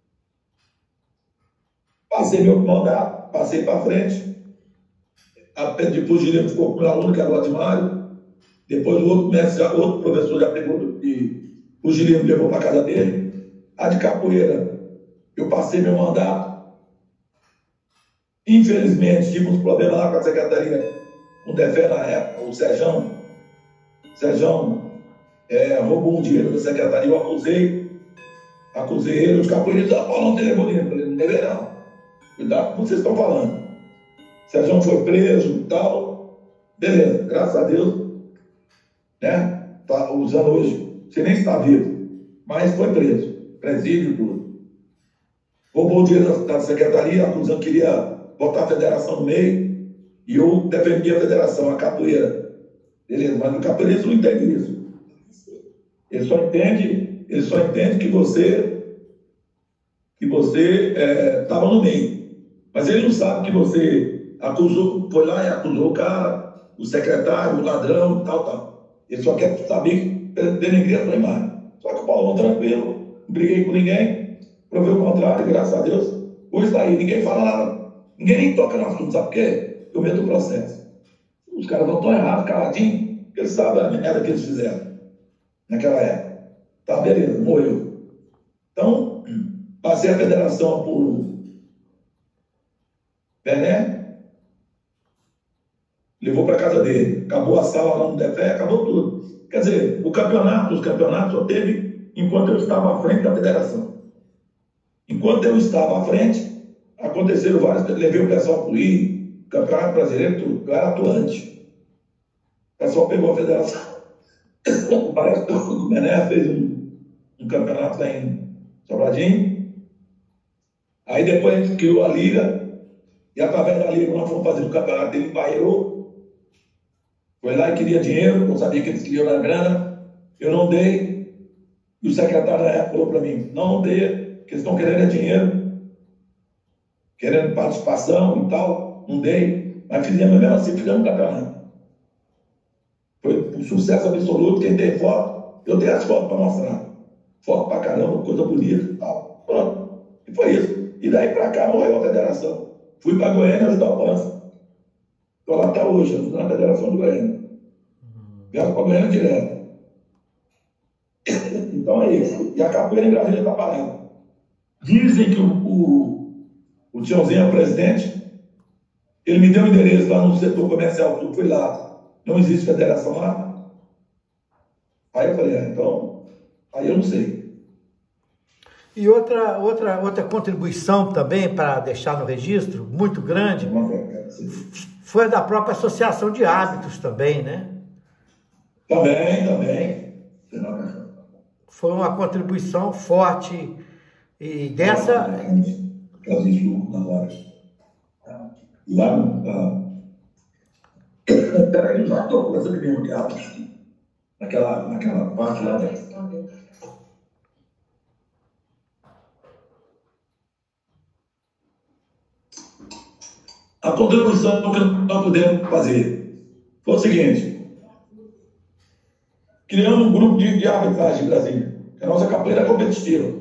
Passei meu mandato, passei para frente. A de Pugilismo ficou com o meu aluno, que era o Admário. Depois o outro, mestre, outro professor já pegou de Pugilismo, levou para casa dele. A de Capoeira, eu passei meu mandato. Infelizmente, tive uns problemas lá com a secretaria, com o DEFE na época, o Sérgio. Sérgio é, roubou um dinheiro da secretaria, eu acusei. Acusei ele, os capoeiristas, ah, Paulo, não tem bonito. Eu falei, não deve não. Cuidado com o que vocês estão falando. Sérgio foi preso e tal. Beleza, graças a Deus. Né? Tá usando hoje. Você nem está vivo. Mas foi preso. Presídio, tudo. Roubou o dinheiro da, da secretaria, acusando que queria botar a federação no meio. E eu defendia a federação, a capoeira. Beleza, mas o capoeirista não entende isso. Ele só entende, ele só entende que você que você estava é, no meio. Mas ele não sabe que você acusou, foi lá e acusou o cara, o secretário, o ladrão, tal, tal. Ele só quer saber que denegrir a sua imagem. Só que o Paulão tranquilo, não briguei com ninguém, provei o contrário, graças a Deus. Hoje está aí, ninguém fala nada, ninguém nem toca no assunto, sabe por quê? Eu medo do processo. Os caras vão tão errados, caladinho, porque eles sabem a merda que eles fizeram naquela época. Tá, beleza, morreu. Então, passei a federação por Bené, levou para casa dele, acabou a sala lá no DEFE, acabou tudo. Quer dizer, o campeonato, os campeonatos só teve enquanto eu estava à frente da federação. Enquanto eu estava à frente, aconteceram vários, levei o pessoal para o I, campeonato brasileiro, tudo. Eu era atuante. O pessoal pegou a federação. Parece que o Bené fez um, um campeonato lá em Sobradinho. Aí depois a gente criou a liga. E através da liga, nós fomos fazer o campeonato dele em Bairro. Foi lá e queria dinheiro, eu sabia que eles queriam dar grana. Eu não dei. E o secretário da época falou para mim, não dê, que eles estão querendo é dinheiro. Querendo participação e tal. Não dei. Mas fizemos mesmo assim, fizemos o campeonato. Foi um sucesso absoluto. Quem tem foto, eu tenho as fotos para mostrar. Foto pra caramba, coisa bonita e tal. Pronto. E foi isso. E daí pra cá morreu a federação. Fui para Goiânia ajudar o Pança. Estou lá até hoje, ajudando a Federação de Goiânia. Viajo para Goiânia direto. Então é isso. E a capoeira em Brasília está parada. Dizem que o, o, o Tiãozinho é o presidente. Ele me deu um endereço lá no setor comercial, eu fui lá. Não existe federação lá. Aí eu falei, ah, então, aí eu não sei. E outra, outra, outra contribuição também, para deixar no registro, muito grande, foi da própria Associação de Árbitros também, né? Também, também. Foi uma contribuição forte e dessa... Fazer isso na hora. Lá no... Peraí, já estou conversando mesmo que árbitro. Naquela, naquela parte lá. a contribuição que nós pudemos fazer foi o seguinte: criamos um grupo de, de arbitragem em Brasília, que a nossa capoeira é competitiva.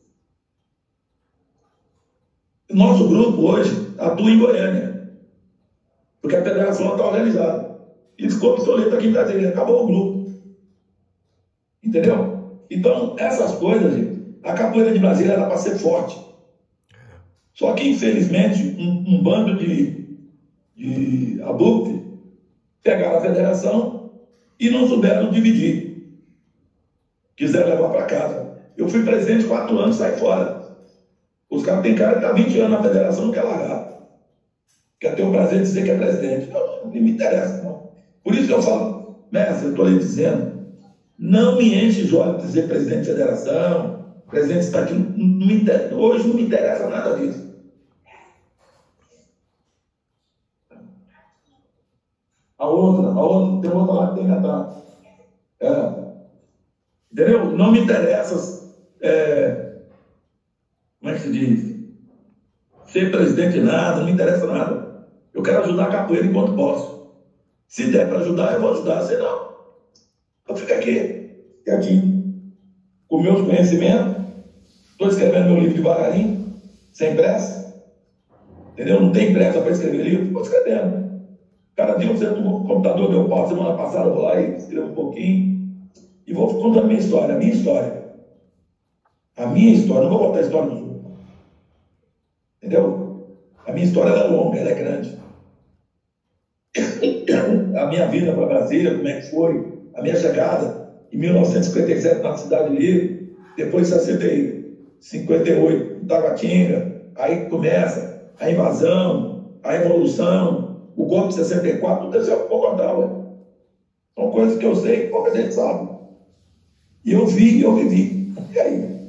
Nosso grupo hoje atua em Goiânia, porque a federação está organizada. E ficou obsoleto aqui em Brasília, acabou o grupo. Entendeu? Então, essas coisas, gente, a capoeira de Brasília era para ser forte. Só que, infelizmente, um, um bando de, de abutres pegaram a federação e não souberam dividir. Quiseram levar para casa. Eu fui presidente quatro anos, saí fora. Os caras têm cara que está vinte anos na federação, não quer largar. Quer ter o prazer de dizer que é presidente. Não, não me interessa, não. Por isso que eu falo, mestre, eu estou lhe dizendo, não me enche os olhos de dizer presidente de federação, presidente está aqui, não, não me interessa, hoje não me interessa nada disso. A outra, a outra, tem outra lá que tem que estar. É, entendeu? Não me interessa, é, como é que se diz? Ser presidente de nada, não me interessa nada. Eu quero ajudar a capoeira enquanto posso. Se der para ajudar, eu vou ajudar. Se não, eu fico aqui, quietinho, com meus conhecimentos. Estou escrevendo meu livro devagarinho, sem pressa. Entendeu? Não tem pressa para escrever livro, estou escrevendo. Cada dia eu sento no computador, deu pau, semana passada eu vou lá e escrevo um pouquinho. E vou contando a minha história, a minha história. A minha história, não vou contar a história dos outros. Entendeu? A minha história ela é longa, ela é grande. A minha vinda para Brasília, como é que foi, a minha chegada em mil novecentos e cinquenta e sete na Cidade Livre, depois em cinquenta e oito em Taguatinga, aí começa a invasão, a revolução, o golpe de sessenta e quatro, tudo isso eu vou contar, ué. São coisas que eu sei que pouca gente sabe. E eu vi e eu vivi. E aí?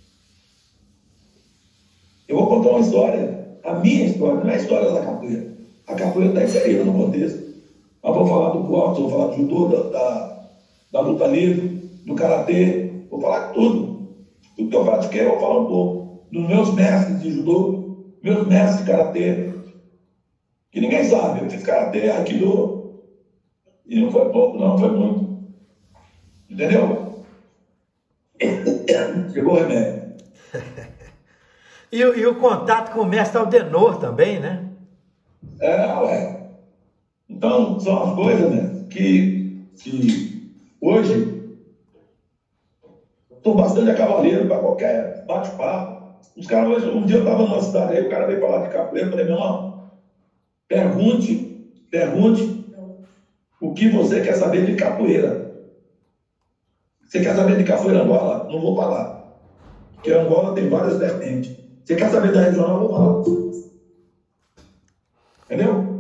Eu vou contar uma história, a minha história, não é a história da capoeira. A capoeira está inserida no contexto. Mas vou falar do boxe, vou falar do judô, da, da, da luta livre, do karatê, vou falar de tudo. Tudo que eu pratiquei, eu vou falar um pouco. Dos meus mestres de judô, meus mestres de karatê, que ninguém sabe. Eu fiz karatê, aikido, e não foi pouco, não, foi muito. Entendeu? Chegou o remédio. e, e o contato com o mestre Aldenor também, né? É, ué. Então, são as coisas, né, que, que hoje estou bastante a cavaleiro para qualquer bate-papo. Os caras hoje, um dia eu estava numa cidade aí, o cara veio falar de capoeira, eu falei, meu irmão, pergunte, pergunte o que você quer saber de capoeira. Você quer saber de capoeira Angola? Não vou falar. Porque Angola tem várias vertentes. Você quer saber da regional? Não vou falar. Entendeu?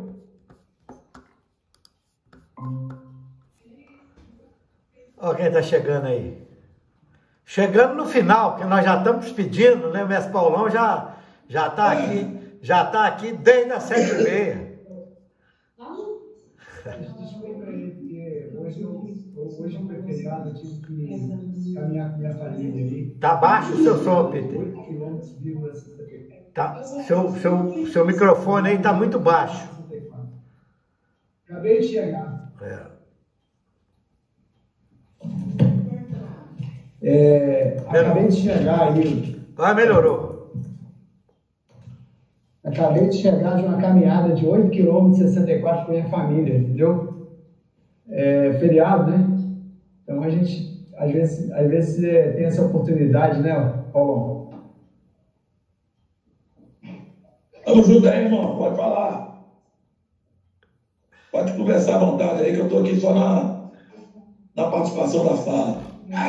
Olha quem está chegando aí. Chegando no final, que nós já estamos pedindo, né? O mestre Paulão já já está aqui, já está aqui desde as sete e meia. Desculpa aí, porque hoje, hoje foi feriado, eu tive que caminhar com minha família ali. Tá baixo o seu som, Peter. oito quilômetros, Tá, seu, seu, seu microfone aí está muito baixo. Acabei de chegar. É. É, acabei de chegar aí. Ah, melhorou. Acabei de chegar de uma caminhada de oito quilômetros e sessenta e quatro com a minha família, entendeu? É feriado, né? Então a gente, às vezes, às vezes é, tem essa oportunidade, né, Paulo? Tamo junto aí, irmão. Pode falar. Pode conversar à vontade aí, que eu tô aqui só na, na participação da fala.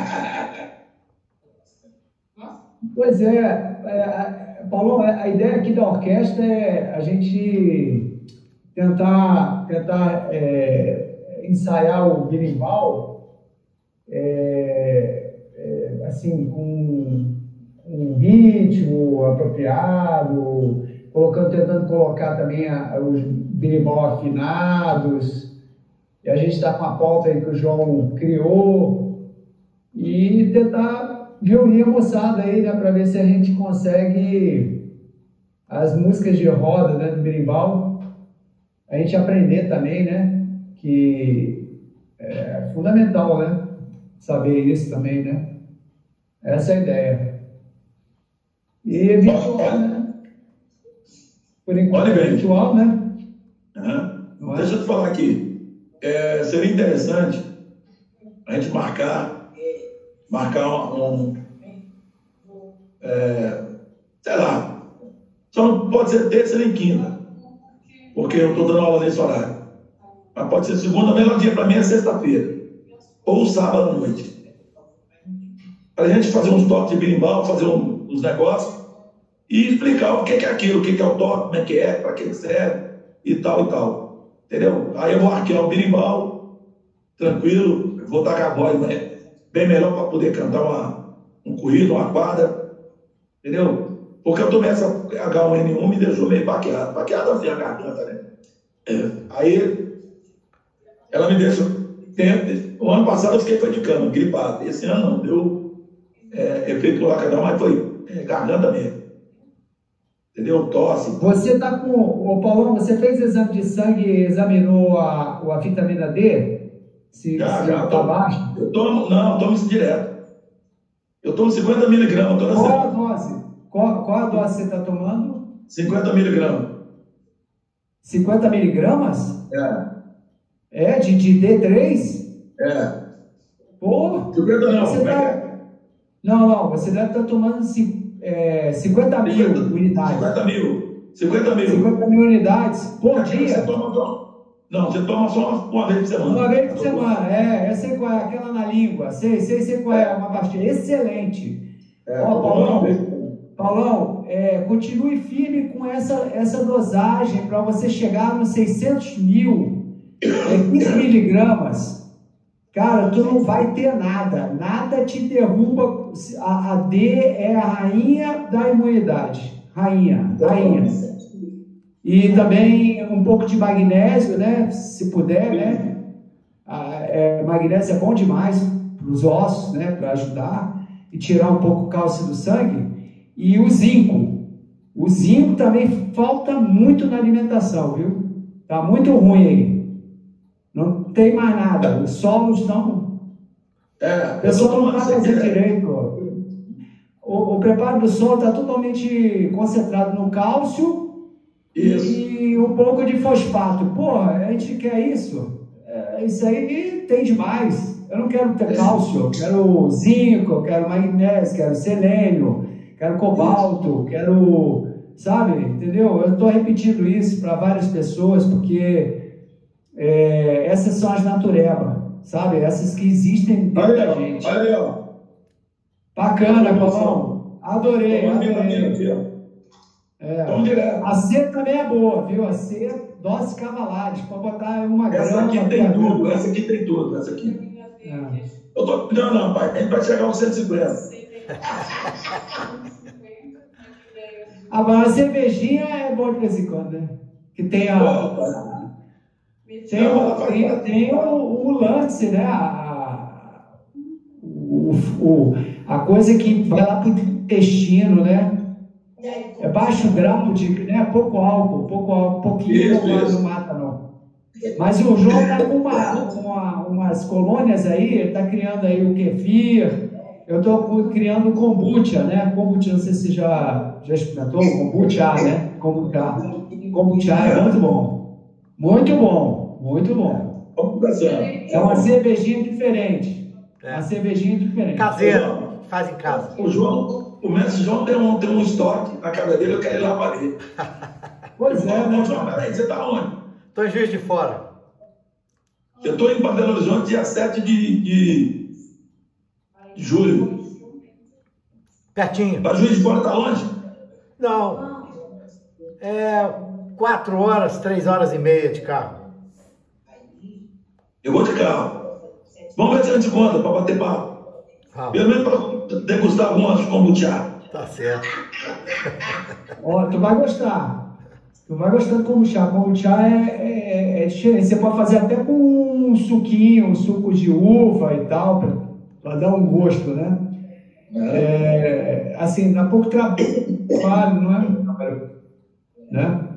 Pois é, é, Paulo, a ideia aqui da orquestra é a gente tentar, tentar é, ensaiar o berimbau é, é, assim, com um ritmo apropriado, colocando, tentando colocar também a, os berimbau afinados. E a gente está com a pauta aí que o João criou e tentar reunir a moçada aí, né, para ver se a gente consegue as músicas de roda, né, do berimbau, a gente aprender também, né? Que é fundamental, né? Saber isso também, né? Essa é a ideia. E virtual, né? Por enquanto é virtual, né? Uhum. Deixa eu te falar aqui. É, seria interessante a gente marcar, marcar um, um é, sei lá, só não pode ser terça nem quinta, porque eu estou dando aula nesse horário. Mas pode ser segunda, o melhor dia para mim é sexta-feira, ou sábado à noite. Para a gente fazer uns toques de berimbau, fazer um, uns negócios e explicar o que é aquilo, o que é o toque, como é que é, para que serve e tal e tal. Entendeu? Aí eu vou arquear o berimbau, tranquilo, vou dar a voz, né? Bem melhor para poder cantar uma, um corrido, uma quadra. Entendeu? Porque eu tomei essa agá um ene um, me deixou meio baqueado. Baqueado assim, a garganta, né? É. Aí, ela me deixa... Tempo, o ano passado eu fiquei foi de cama, gripado. Esse ano não, deu é, efeito lacadão, mas foi é, garganta mesmo. Entendeu? Tosse. Você tá com... Ô, Paulão, você fez exame de sangue e examinou a, a vitamina D? Se, já, se já. tá baixo? Eu tomo... Não, eu tomo isso direto. Eu tomo cinquenta miligramas toda semana. Qual a dose? Qual, qual a dose você está tomando? cinquenta miligramas. cinquenta miligramas? É. É, de, de D três? É. Pô! cinquenta não, você tá... é? Não, não, você deve estar tomando é, cinquenta mil unidades. cinquenta mil. cinquenta mil. cinquenta mil unidades por é dia? Você toma só... Não, você toma só uma, uma vez por semana. Uma vez por semana, é. Eu sei qual é, aquela na língua. Sei, sei, sei qual é, uma pastilha. Excelente. É, Ó, Paulão, Paulão é, continue firme com essa, essa dosagem para você chegar nos seiscentos mil, é, quinze miligramas. Cara, tu não vai ter nada. Nada te derruba. A, a D é a rainha da imunidade. Rainha, rainha. E também um pouco de magnésio, né? Se puder, né? A, é, magnésio é bom demais para os ossos, né? Para ajudar e tirar um pouco o cálcio do sangue. E o zinco. O zinco também falta muito na alimentação, viu? Tá muito ruim aí. Não tem mais nada. Os solos estão... É, o pessoal não está fazendo direito. O, o preparo do solo está totalmente concentrado no cálcio. Isso. E um pouco de fosfato. Porra, a gente quer isso. É, isso aí tem demais. Eu não quero ter cálcio, eu quero zinco, eu quero magnésio, quero selênio, quero cobalto, isso. Quero... Sabe? Entendeu? Eu estou repetindo isso para várias pessoas, porque é, essas são as naturebas, sabe? Essas que existem dentro olha, da gente. Olha aí, ó. Bacana, Paulão. Adorei, adorei. Aqui, ó. É. A C também é boa, viu? A C, dose cavalares, pode botar uma grama. Essa aqui tem tudo, essa aqui tem tudo, essa aqui. É. Eu tô cuidando, rapaz, a gente vai chegar aos cento e cinquenta. Agora, a cervejinha é bom de vez em quando, né? Que tem a... Opa. Tem, o, tem, tem o, o lance, né? A, o, o, a coisa que vai lá pro intestino, né? É baixo grau de, né? Pouco álcool, pouco álcool, pouquinho isso, não, isso. Não mata, não. Mas o João está com uma, uma, umas colônias aí, ele está criando aí o kefir, eu estou criando kombucha, né? Kombucha, não sei se já, já experimentou, kombucha, né? Kombucha. Kombucha é muito bom. Muito bom, muito bom. É uma cervejinha diferente. É uma cervejinha diferente. Caseira, faz em casa. O João... O mestre João tem um, tem um estoque na casa dele, eu quero ir lá para ele. Pois é, né? João, peraí, você está onde? Estou em Juiz de Fora. Eu estou em Belo Horizonte dia sete de, de, de julho. Pertinho. Para Juiz de Fora está longe? Não. É quatro horas, três horas e meia de carro. Eu vou de carro. Vamos ver se a gente conta para bater papo. Ah. Pelo menos para degustar algumas kombucha. Tá certo. Ó, tu vai gostar. Tu vai gostar de kombucha. Kombucha é, é, é diferente. Você pode fazer até com um suquinho, um suco de uva e tal, para dar um gosto, né? É. É, assim, dá pouco trabalho, não é? Né?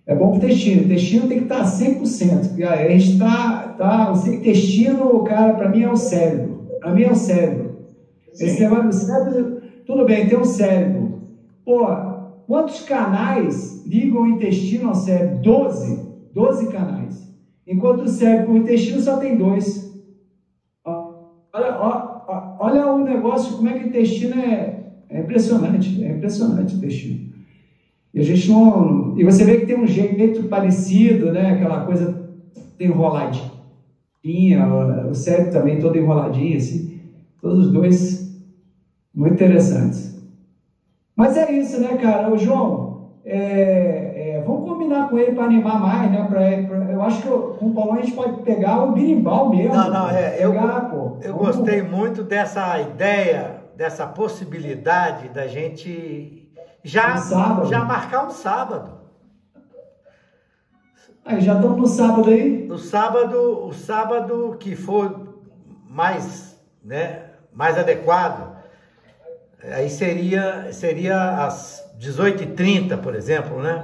É bom para o intestino. O intestino tem que estar cem por cento. A gente está, tá, o intestino, cara, para mim é o cérebro. Para mim é o cérebro. Esse negócio do cérebro, tudo bem, tem um cérebro. Pô, quantos canais ligam o intestino ao cérebro? doze. doze canais. Enquanto o cérebro, o intestino só tem dois. Olha, olha, olha o negócio, como é que o intestino é, é impressionante. É impressionante o intestino. E a gente não... E você vê que tem um jeito parecido, né? Aquela coisa enroladinha, o cérebro também todo enroladinho, assim. Todos os dois muito interessantes. Mas é isso, né, cara? O João, é, é, vamos combinar com ele para animar mais, né? Pra, pra, eu acho que eu, com o Paulão a gente pode pegar o birimbau mesmo. Não, não, é. Pegar, eu pô, eu vamos... gostei muito dessa ideia, dessa possibilidade da gente já, um já marcar um sábado. Aí já estamos no sábado aí? No sábado, o sábado que for mais, né, mais adequado, aí seria, seria às dezoito e trinta, por exemplo, né?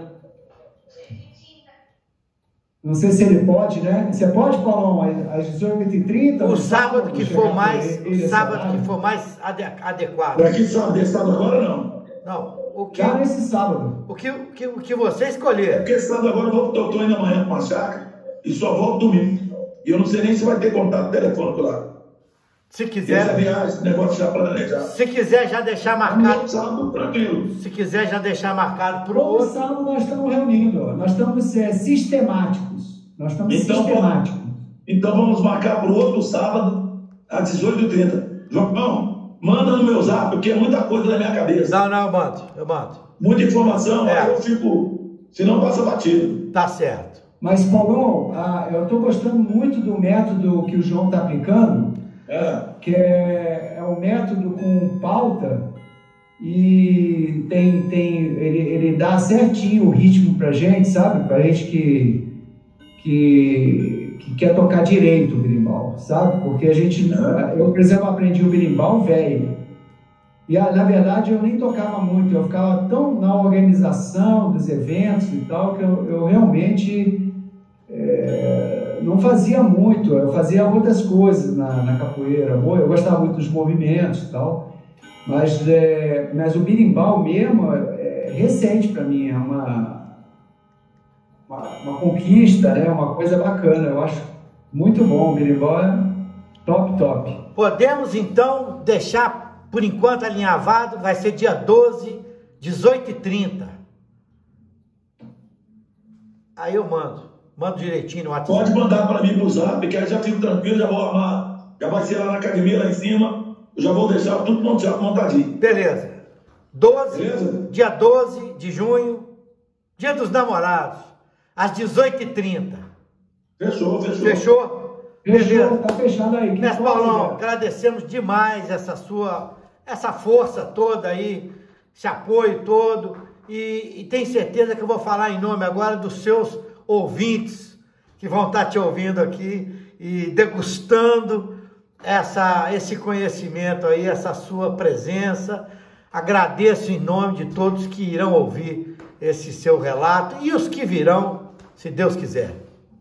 Não sei se ele pode, né? Você pode, Paulão, às dezoito e trinta? O sábado que for mais, o sábado que for mais adequado. Daqui sábado, esse sábado agora não. Não, o que, já nesse sábado. O que, o que, o que você escolher. É porque esse sábado agora eu vou pro Totó ainda amanhã com uma chácara e só volto domingo. E eu não sei nem se vai ter contato telefônico lá. Se quiser. Essa viagem, esse negócio já planejado. Se quiser já deixar marcado. No sábado, tranquilo. Se quiser já deixar marcado para o Todo outro. sábado nós estamos reunindo. Nós estamos é, sistemáticos. Nós estamos então, sistemáticos. Então vamos marcar para o outro sábado, às dezoito e trinta. João, manda no meu zap, porque é muita coisa na minha cabeça. Não, não, eu mando, eu mando. Muita informação, é. aí eu fico. Senão passa batido. Tá certo. Mas, Paulão, ah, eu estou gostando muito do método que o João está aplicando, é. que é, é um método com pauta e tem, tem, ele, ele dá certinho o ritmo para a gente, sabe? Para a gente que, que, que quer tocar direito o berimbau, sabe? Porque a gente, eu, por exemplo, aprendi o berimbau velho. E, na verdade, eu nem tocava muito, eu ficava tão na organização dos eventos e tal, que eu, eu realmente é, não fazia muito, eu fazia outras coisas na, na capoeira, eu gostava muito dos movimentos e tal, mas, é, mas o berimbau mesmo é recente para mim, é uma, uma, uma conquista, né, uma coisa bacana, eu acho muito bom, o berimbau é top, top. Podemos, então, deixar... Por enquanto, alinhavado, vai ser dia doze, dezoito e trinta. Aí eu mando. Mando direitinho no WhatsApp. Pode mandar para mim pro zap, que aí já fico tranquilo, já vou armar. Já vai ser lá na academia, lá em cima. Eu já vou deixar tudo montadinho. Beleza. doze, Beleza? Dia doze de junho, dia dos namorados, às dezoito e trinta. Fechou, fechou. Fechou? Fechou, tá fechado aí. Mestre Paulão, agradecemos demais essa sua, essa força toda aí, esse apoio todo, e, e tenho certeza que eu vou falar em nome agora dos seus ouvintes, que vão estar te ouvindo aqui e degustando essa, esse conhecimento aí, essa sua presença. Agradeço em nome de todos que irão ouvir esse seu relato e os que virão, se Deus quiser.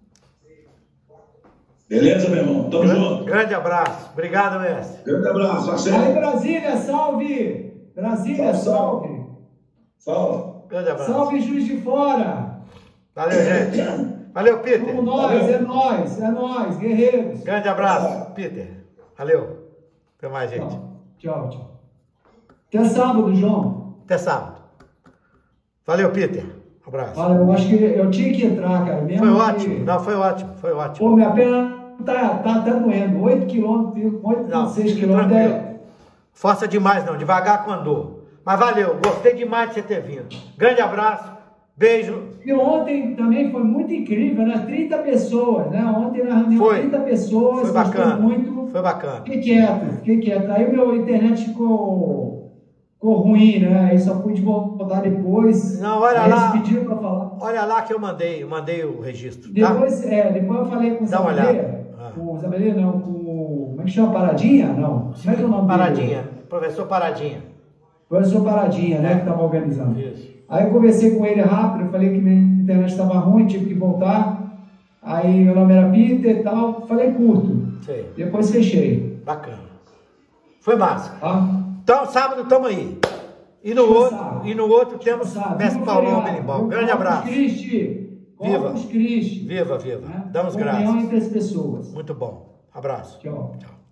Beleza, meu irmão? Tamo grande, junto. Grande abraço. Obrigado, mestre. Grande abraço. Axé. Aí, Brasília, salve! Brasília, salve! Salve! Salve. Grande abraço. Salve, Juiz de Fora! Valeu, gente. Valeu, Peter. Vamos nós, Valeu. é nós, é nós, guerreiros. Grande abraço, Peter. Valeu. Até mais, gente. Tchau, tchau, tchau. Até sábado, João. Até sábado. Valeu, Peter. Um abraço. Olha, eu acho que eu tinha que entrar, cara. Mesmo Foi que... ótimo. Não, foi ótimo. Foi ótimo. Pô, minha perna tá, tá, tá doendo. oito quilômetros, oito, Não, seis quilômetros é... tranquilo. Força demais não, devagar com andor. Mas valeu, gostei demais de você ter vindo. Grande abraço, beijo. E ontem também foi muito incrível, né? trinta pessoas, né? Ontem na reunião, Foi. trinta pessoas. Foi bacana. Muito... Foi bacana. Fiquei quieto, fiquei quieto. Aí meu internet ficou, ficou ruim, né? Aí só pude voltar depois. Não, olha aí lá. Eles pediram pra falar. Olha lá que eu mandei, eu mandei o registro. Tá? Depois, é, depois eu falei com o Dá uma Zabeleia. olhada. Ah. Com o Zabeleia, não, com o... Como é que chama? Paradinha? Não. Como é que é o nome dele? Paradinha, professor Paradinha. Professor Paradinha, né? Que estava organizando. Isso. Aí eu conversei com ele rápido, eu falei que minha internet estava ruim, tive que voltar. Aí meu nome era Peter e tal, falei curto. Sei. Depois fechei. Bacana. Foi massa. Tá? Então, sábado estamos aí. E no, outro, e no outro temos Sábado. Mestre Paulão Berimbau. Grande abraço. Cristi. Viva. Corpus Christi. Viva, viva. Né? Damos Comunhão graças. entre as pessoas. Muito bom. Abraço. Tchau. Tchau.